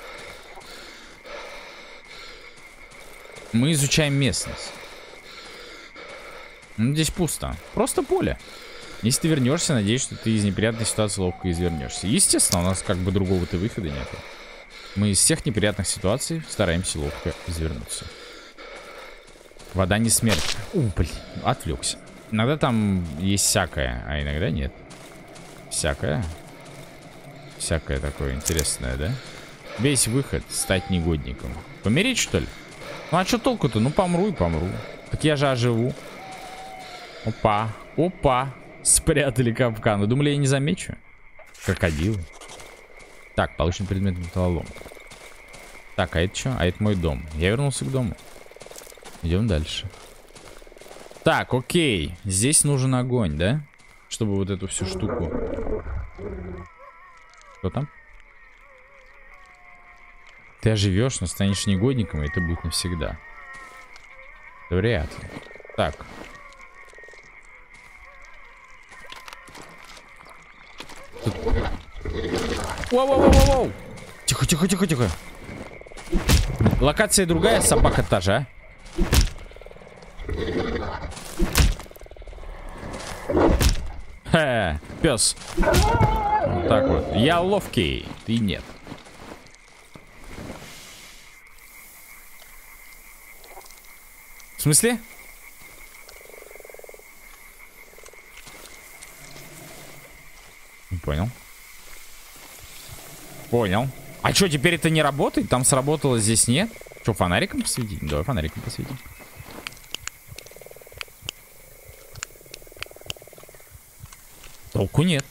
Мы изучаем местность. Ну, здесь пусто. Просто поле. Если ты вернешься, надеюсь, что ты из неприятной ситуации ловко извернешься. Естественно, у нас как бы другого-то выхода нет. Мы из всех неприятных ситуаций стараемся ловко извернуться. Вода не смерть. У, блин, отвлекся. Иногда там есть всякое, а иногда нет. Всякое. Всякое такое интересное, да? Весь выход стать негодником. Помереть, что ли? Ну а что толку-то? Ну помру и помру. Так я же оживу. Опа. Опа. Спрятали капкан. Вы думали, я не замечу? Крокодил. Так, получен предмет металлолом. Так, а это что? А это мой дом. Я вернулся к дому. Идем дальше. Так, окей. Здесь нужен огонь, да? Чтобы вот эту всю штуку. Кто там? Ты оживешь, но станешь негодником, и это будет навсегда. Да вряд ли. Так. Тут... Воу-воу-воу-воу! Тихо, тихо, тихо, тихо. Локация другая, собака та же, а? Хе, пес. Вот так вот. Я ловкий, ты нет. В смысле? Не понял. Понял. А что, теперь это не работает? Там сработало, здесь нет? Что, фонариком посветить? Давай фонариком посветим. Толку нет.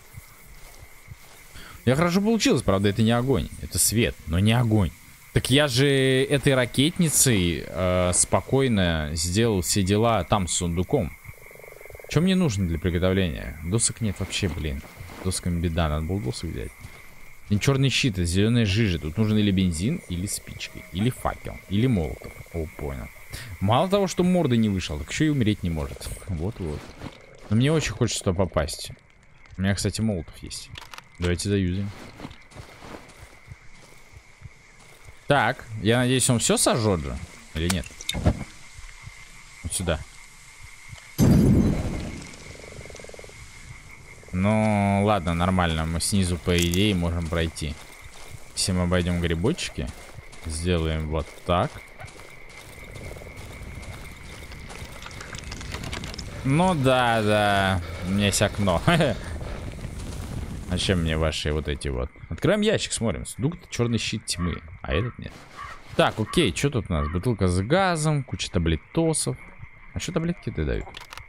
Я хорошо получилось, правда, это не огонь. Это свет, но не огонь. Так я же этой ракетницей э, спокойно сделал все дела там с сундуком. Что мне нужно для приготовления? Досок нет вообще, блин. Досками беда, надо было досок взять. И черный щит, это зеленая жижа. Тут нужен или бензин, или спички, или факел, или молотов. О, понял. Мало того, что морды не вышел, так еще и умереть не может. Вот-вот. Но мне очень хочется туда попасть. У меня, кстати, молотов есть. Давайте заюзаем. Так, я надеюсь, он все сожжет же? Или нет? Вот сюда. Ну, ладно, нормально. Мы снизу, по идее, можем пройти. Если мы обойдем грибочки, сделаем вот так. Ну да, да. У меня есть окно. Зачем мне ваши вот эти вот? Откроем ящик, смотрим. Сундук — черный щит тьмы, а этот нет. Так, окей, что тут у нас? Бутылка с газом, куча таблетосов. А что таблетки-то дают?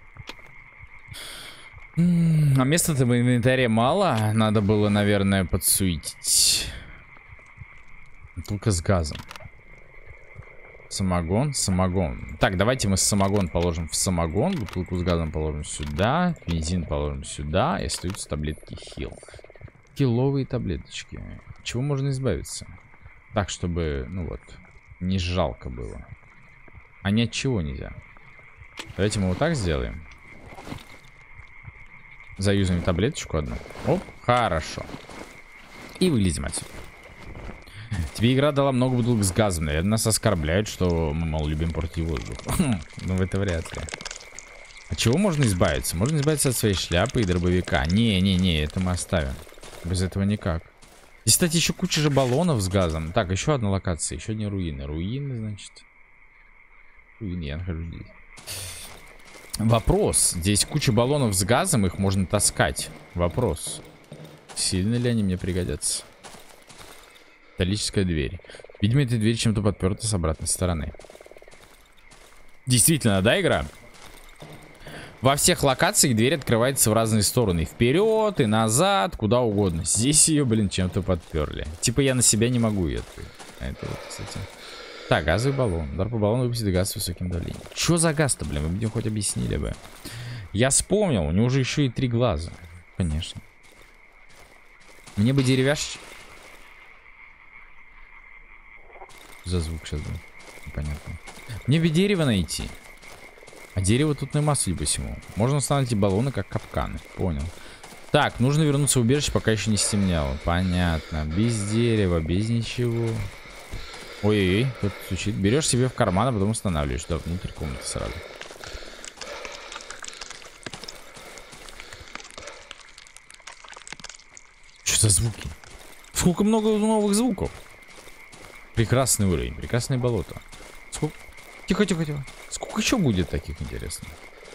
М-м, а места-то в инвентаре мало. Надо было, наверное, подсуетить. Бутылка с газом. Самогон, самогон. Так, давайте мы самогон положим в самогон. Бутылку с газом положим сюда. Бензин положим сюда. И остаются таблетки хил. Киловые таблеточки. Чего можно избавиться? Так, чтобы, ну вот, не жалко было. А ни от чего нельзя. Давайте мы вот так сделаем. Заюзаем таблеточку одну. Оп, хорошо. И вылезем отсюда. Тебе игра дала много бутылок с газом. Наверное, нас оскорбляют, что мы, мол, любим портить воздух. Ну, это вряд ли. От чего можно избавиться? Можно избавиться от своей шляпы и дробовика. Не-не-не, это мы оставим. Без этого никак. Здесь, кстати, еще куча же баллонов с газом. Так, еще одна локация. Еще одни руины. Руины, значит. Руины, я нахожусь здесь. Вопрос. Здесь куча баллонов с газом. Их можно таскать. Вопрос. Сильно ли они мне пригодятся? Металлическая дверь. Видимо, эта дверь чем-то подперта с обратной стороны. Действительно, да, игра? Во всех локациях дверь открывается в разные стороны. Вперед и назад, куда угодно. Здесь ее, блин, чем-то подперли. Типа я на себя не могу ее открыть. А это вот, кстати. Так, газовый баллон. Удар по баллону выпустит газ с высоким давлением. Что за газ-то, блин? Вы мне хоть объяснили бы. Я вспомнил, у него же еще и три глаза. Конечно. Мне бы деревяш... За звук сейчас был. Непонятно. Мне бы дерево найти. А дерево тут нема, судя по всему. Можно установить эти баллоны как капканы. Понял. Так, нужно вернуться в убежище, пока еще не стемнело. Понятно. Без дерева, без ничего. Ой-ой-ой, кто-то стучит. Берешь себе в карман, а потом устанавливаешь. Да, внутрь комнаты сразу. Что за звуки? Сколько много новых звуков. Прекрасный уровень, прекрасное болото. Сколько... Тихо, тихо, тихо. Сколько еще будет таких, интересно?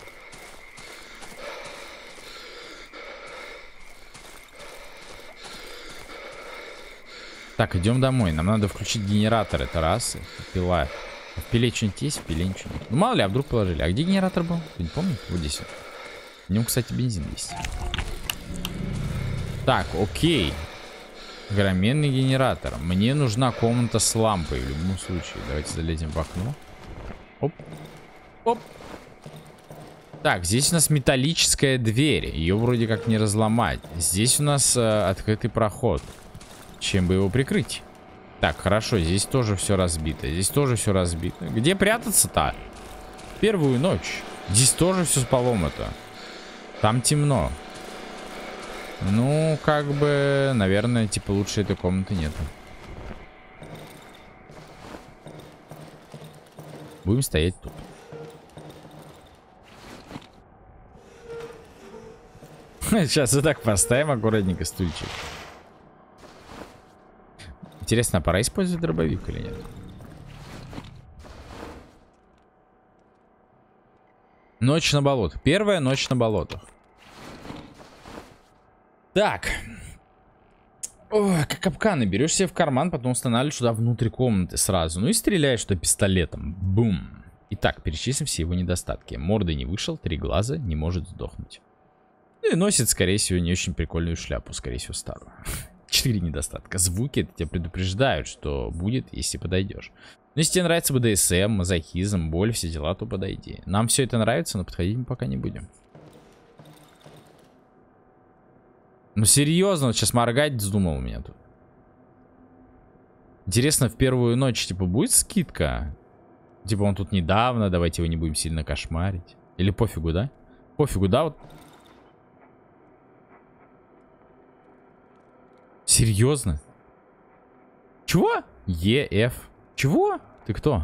Так, идем домой. Нам надо включить генератор. Это раз. Пила. В пиле что-нибудь есть? В пиле ничего нет. Ну, мало ли, а вдруг положили. А где генератор был? Ты не помнишь? Вот здесь. В нем, кстати, бензин есть. Так, окей. Огроменный генератор. Мне нужна комната с лампой в любом случае. Давайте залезем в окно. Оп. Оп. Так, здесь у нас металлическая дверь. Ее вроде как не разломать. Здесь у нас э, открытый проход. Чем бы его прикрыть? Так, хорошо, здесь тоже все разбито. Здесь тоже все разбито. Где прятаться-то? Первую ночь. Здесь тоже все поломано. Там темно. Ну, как бы, наверное, типа лучше этой комнаты нету. Будем стоять тут. Сейчас вот так поставим аккуратненько стульчик. Интересно, а пора использовать дробовик или нет? Ночь на болотах. Первая ночь на болотах. Так. Ой, как капканы. Берешь себе в карман, потом устанавливаешь сюда внутрь комнаты сразу. Ну и стреляешь туда пистолетом. Бум. Итак, перечислим все его недостатки. Морды не вышел, три глаза, не может сдохнуть. Ну и носит, скорее всего, не очень прикольную шляпу. Скорее всего, старую. Четыре недостатка. Звуки это тебя предупреждают, что будет, если подойдешь. Но если тебе нравится бэ дэ эс эм, мазохизм, боль, все дела, то подойди. Нам все это нравится, но подходить мы пока не будем. Ну серьезно, вот сейчас моргать вздумал у меня тут. Интересно, в первую ночь, типа, будет скидка? Типа, он тут недавно, давайте его не будем сильно кошмарить. Или пофигу, да? Пофигу, да? Вот. Серьезно? Чего? е эф. Чего? Ты кто?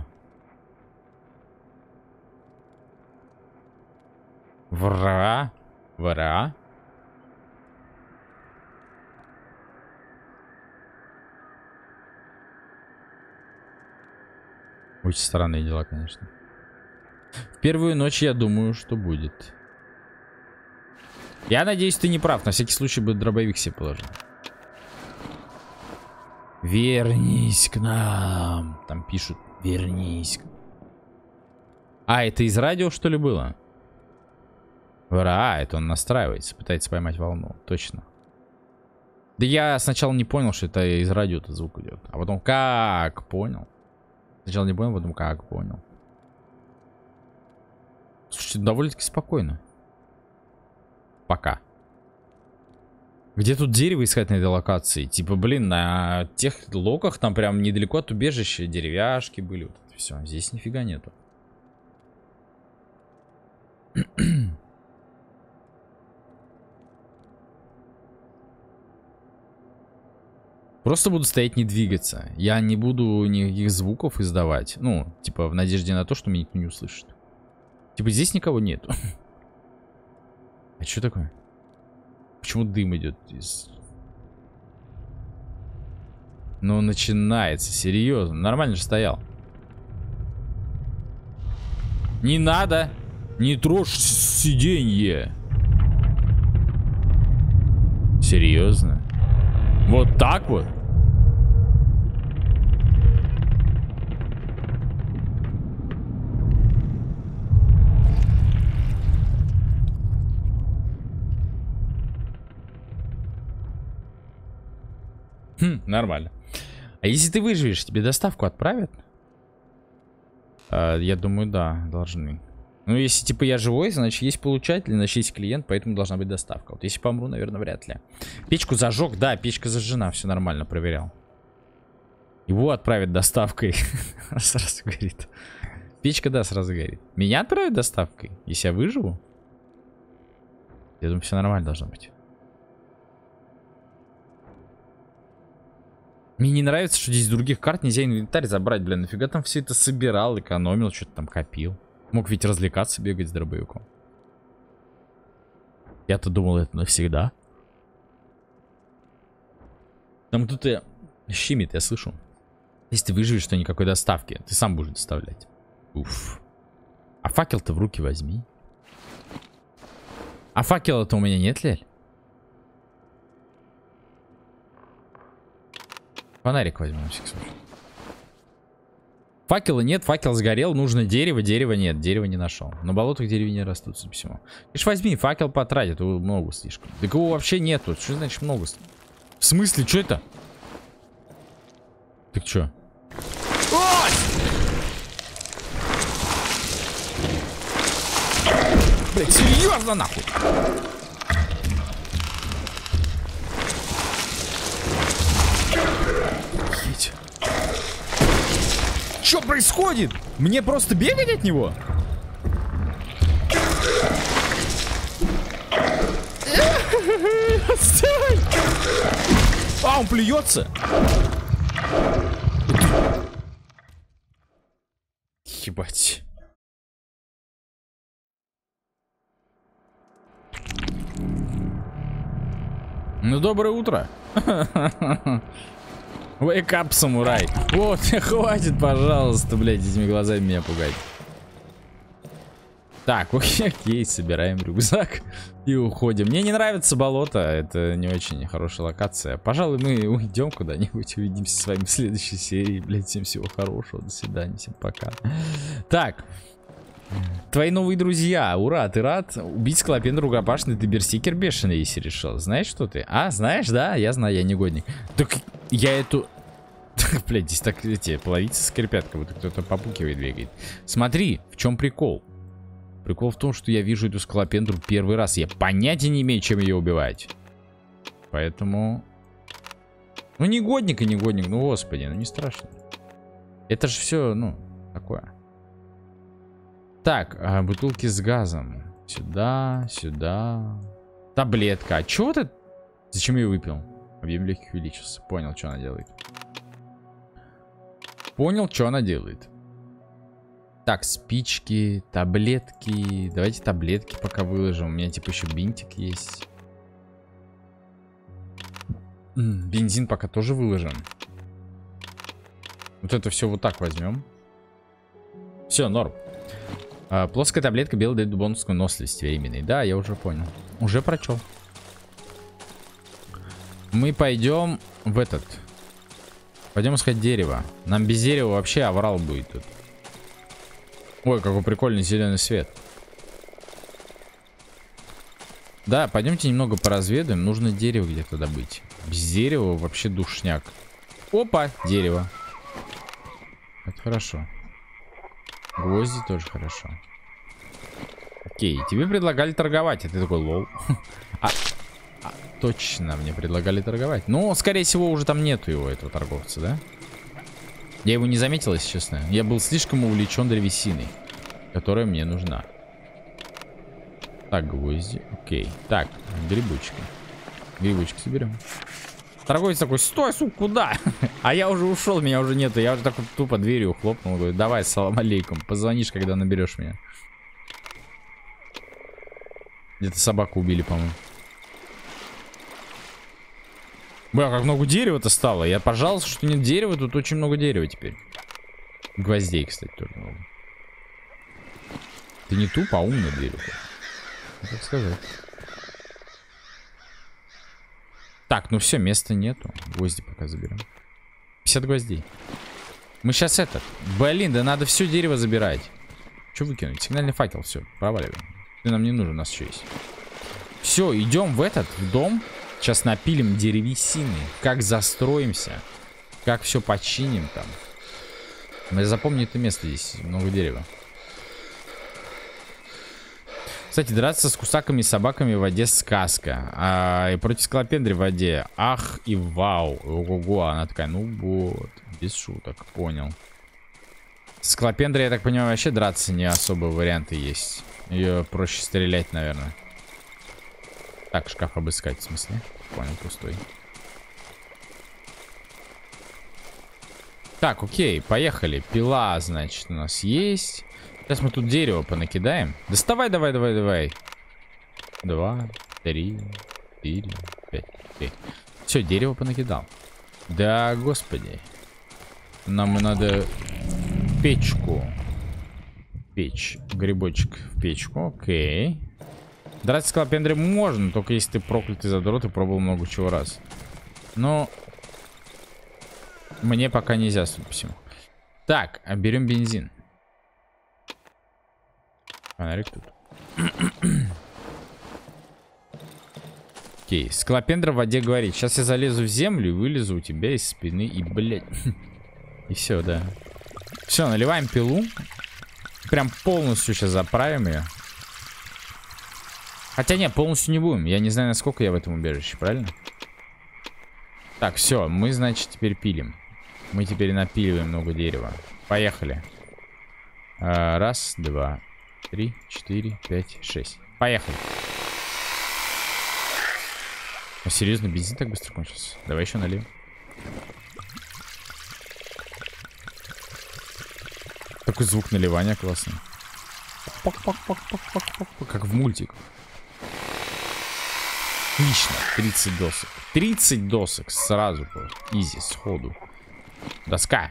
Вра. Вра. Очень странные дела, конечно. В первую ночь я думаю, что будет. Я надеюсь, ты не прав. На всякий случай бы дробовик себе положил. Вернись к нам. Там пишут, вернись. А, это из радио, что ли, было? А, это он настраивается. Пытается поймать волну. Точно. Да я сначала не понял, что это из радио этот звук идет. А потом как понял. Сначала не понял, потом как понял. Слушайте, довольно-таки спокойно. Пока. Где тут дерево искать на этой локации? Типа, блин, на тех локах там прям недалеко от убежища деревяшки были. Вот это все. Здесь нифига нету. Просто буду стоять, не двигаться. Я не буду никаких звуков издавать. Ну, типа, в надежде на то, что меня никто не услышит. Типа, здесь никого нету. А что такое? Почему дым идет из... Ну, начинается, серьезно. Нормально же стоял. Не надо. Не трожь сиденье. Серьезно? Вот так вот? Хм, нормально. А если ты выживешь, тебе доставку отправят? А, я думаю, да, должны. Ну, если типа я живой, значит есть получатель, значит есть клиент, поэтому должна быть доставка. Вот если помру, наверное, вряд ли. Печку зажег, да, печка зажжена, все нормально, проверял. Его отправят доставкой. Сразу горит. Печка, да, сразу горит. Меня отправят доставкой, если я выживу? Я думаю, все нормально должно быть. Мне не нравится, что здесь других карт нельзя инвентарь забрать, блин. Нафига там все это собирал, экономил, что-то там копил. Мог ведь развлекаться, бегать с дробовиком. Я-то думал, это навсегда. Там кто-то щемит, я слышу. Если ты выживешь, то никакой доставки. Ты сам будешь доставлять. Уф. А факел-то в руки возьми. А факела-то у меня нет, Лель? Фонарик возьмем, на всякий случай. Факела нет, факел сгорел, нужно дерево, дерева нет, дерева не нашел. На болотах деревья не растут, судя по всему. Ты ж возьми, факел потратит, его много слишком. Так его вообще нету, что значит много? В смысле, что это? Так что? Ой! Блять, серьезно нахуй? Офигеть. Что происходит? Мне просто бегать от него? Стой! А, он плюется. Ебать. Ну, доброе утро. Wake up, самурай. Вот, хватит, пожалуйста, блядь, этими глазами меня пугать. Так, окей, окей, собираем рюкзак и уходим. Мне не нравится болото, это не очень хорошая локация. Пожалуй, мы уйдем куда-нибудь, увидимся с вами в следующей серии. Блядь, всем всего хорошего, до свидания, всем пока. Так, твои новые друзья, ура, ты рад? Убить Скалопендру рукопашный, ты берсикер бешеный, если решил. Знаешь, что ты? А, знаешь, да? Я знаю, я негодник. Так я эту... Блядь, здесь так эти половицы скрипят, как будто кто-то попукивает, двигает. Смотри, в чем прикол? Прикол в том, что я вижу эту скалопендру первый раз. Я понятия не имею, чем ее убивать. Поэтому... Ну, негодник и негодник. Ну, господи, ну не страшно. Это же все, ну, такое. Так, а, бутылки с газом. Сюда, сюда. Таблетка. А чего ты... Зачем я ее выпил? Объем легких увеличился. Понял, что она делает. Понял, что она делает. Так, спички, таблетки. Давайте таблетки пока выложим. У меня типа еще бинтик есть. Бензин пока тоже выложим. Вот это все вот так возьмем. Все, норм. А, плоская таблетка белая дает бонусную выносливость временной. Да, я уже понял. Уже прочел. Мы пойдем в этот. Пойдем искать дерево. Нам без дерева вообще аврал будет тут. Ой, какой прикольный зеленый свет. Да, пойдемте немного поразведаем. Нужно дерево где-то добыть. Без дерева вообще душняк. Опа, дерево. Это хорошо. Гвозди тоже хорошо. Окей, тебе предлагали торговать, а ты такой лол. А, а, точно, мне предлагали торговать. Ну, скорее всего, уже там нету его, этого торговца, да? Я его не заметил, если честно. Я был слишком увлечен древесиной, которая мне нужна. Так, гвозди. Окей. Так, грибочки. Грибочки соберем. Торговец такой: стой, сука, куда? А я уже ушел, меня уже нету. Я уже так вот тупо дверью хлопнул. Говорю: давай, салам алейкум. Позвонишь, когда наберешь меня. Где-то собаку убили, по-моему. Бля, как много дерева-то стало. Я пожаловался, что нет дерева. Тут очень много дерева теперь. Гвоздей, кстати, тоже много. Ты не туп, а умный дерево. Как сказать. Так, ну все, места нету. Гвозди пока заберем. пятьдесят гвоздей. Мы сейчас это... Блин, да надо все дерево забирать. Что выкинуть? Сигнальный факел, все, проваливаем. Ты нам не нужен, у нас еще есть. Все, идем в этот, в дом. Сейчас напилим древесины. Как застроимся. Как все починим там. Я запомню это место, здесь много дерева. Кстати, драться с кусаками и собаками в воде сказка. А, и против скалопендры в воде. Ах и вау. Ого-го. Она такая: ну вот. Без шуток. Понял. С скалопендрой, я так понимаю, вообще драться не особо варианты есть. Ее проще стрелять, наверное. Так, шкаф обыскать, в смысле? Понял, пустой. Так, окей, поехали. Пила, значит, у нас есть. Сейчас мы тут дерево понакидаем. Доставай, давай, давай, давай. Два, три, четыре, пять. Окей. Все, дерево понакидал. Да, господи. Нам надо печку. Печь. Грибочек в печку. Окей. Драться скалопендры можно, только если ты проклятый задрот и пробовал много чего раз. Но мне пока нельзя, судя по всему. Так, берем бензин. Фонарик тут. Окей, скалопендра в воде говорит. Сейчас я залезу в землю и вылезу у тебя из спины и, блядь. И все, да. Все, наливаем пилу. Прям полностью сейчас заправим ее. Хотя нет, полностью не будем. Я не знаю, насколько я в этом убежище, правильно? Так, все, мы, значит, теперь пилим. Мы теперь напиливаем много дерева. Поехали. А, раз, два, три, четыре, пять, шесть. Поехали. А, серьезно, бензин так быстро кончился? Давай еще налив. Такой звук наливания классный. Как в мультик. Отлично. тридцать досок. тридцать досок сразу. Изи, сходу. Доска.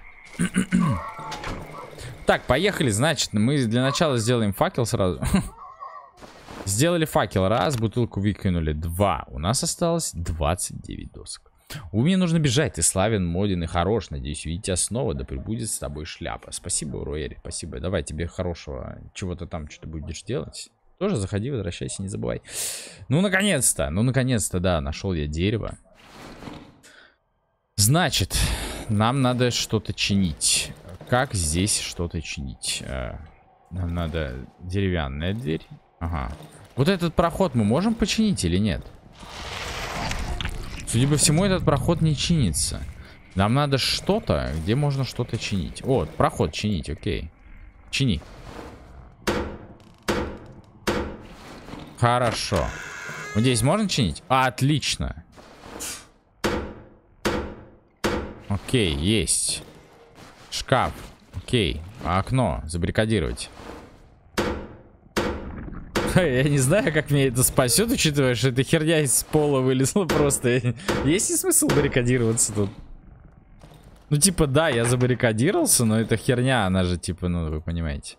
Так, поехали. Значит, мы для начала сделаем факел сразу. Сделали факел. Раз, бутылку выкинули. Два. У нас осталось двадцать девять досок. У меня нужно бежать. Ты славен, моден и хорош. Надеюсь, увидеть тебя снова. Да пребудет с тобой шляпа. Спасибо, Уруэри. Спасибо. Давай тебе хорошего. Чего-то там что-то будешь делать. Тоже заходи, возвращайся, не забывай. Ну, наконец-то. Ну, наконец-то, да. Нашел я дерево. Значит, нам надо что-то чинить. Как здесь что-то чинить? Нам надо деревянная дверь. Ага. Вот этот проход мы можем починить или нет? Судя по всему, этот проход не чинится. Нам надо что-то, где можно что-то чинить. О, проход чинить, окей. Чини. Хорошо. Вот здесь можно чинить? А, отлично. Окей, есть. Шкаф. Окей. А окно забаррикадировать. Я не знаю, как мне это спасет, учитывая, что эта херня из пола вылезла просто. Есть ли смысл баррикадироваться тут? Ну, типа, да, я забаррикадировался, но эта херня, она же, типа, ну, вы понимаете.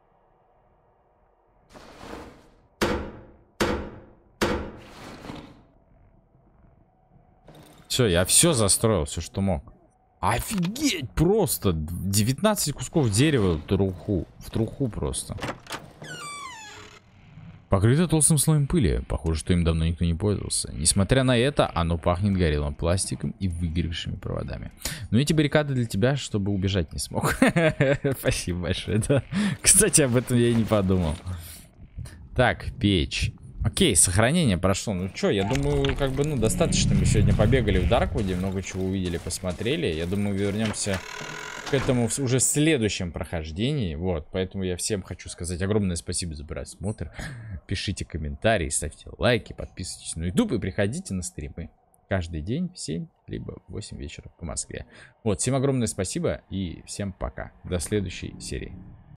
Все, я все застроил, все, что мог. Офигеть, просто девятнадцать кусков дерева в труху, в труху просто. Покрыто толстым слоем пыли. Похоже, что им давно никто не пользовался. Несмотря на это, оно пахнет горелым пластиком и выгоревшими проводами. Но эти баррикады для тебя, чтобы убежать не смог. Спасибо большое, да. Кстати, об этом я и не подумал. Так, печь. Окей, сохранение прошло. Ну что, я думаю, как бы, ну, достаточно. Мы сегодня побегали в Дарквуде, много чего увидели, посмотрели. Я думаю, вернемся к этому уже в следующем прохождении. Вот, поэтому я всем хочу сказать огромное спасибо за просмотр. Пишите комментарии, ставьте лайки, подписывайтесь на YouTube и приходите на стримы. Каждый день в семь, либо в восемь вечера по Москве. Вот, всем огромное спасибо и всем пока. До следующей серии.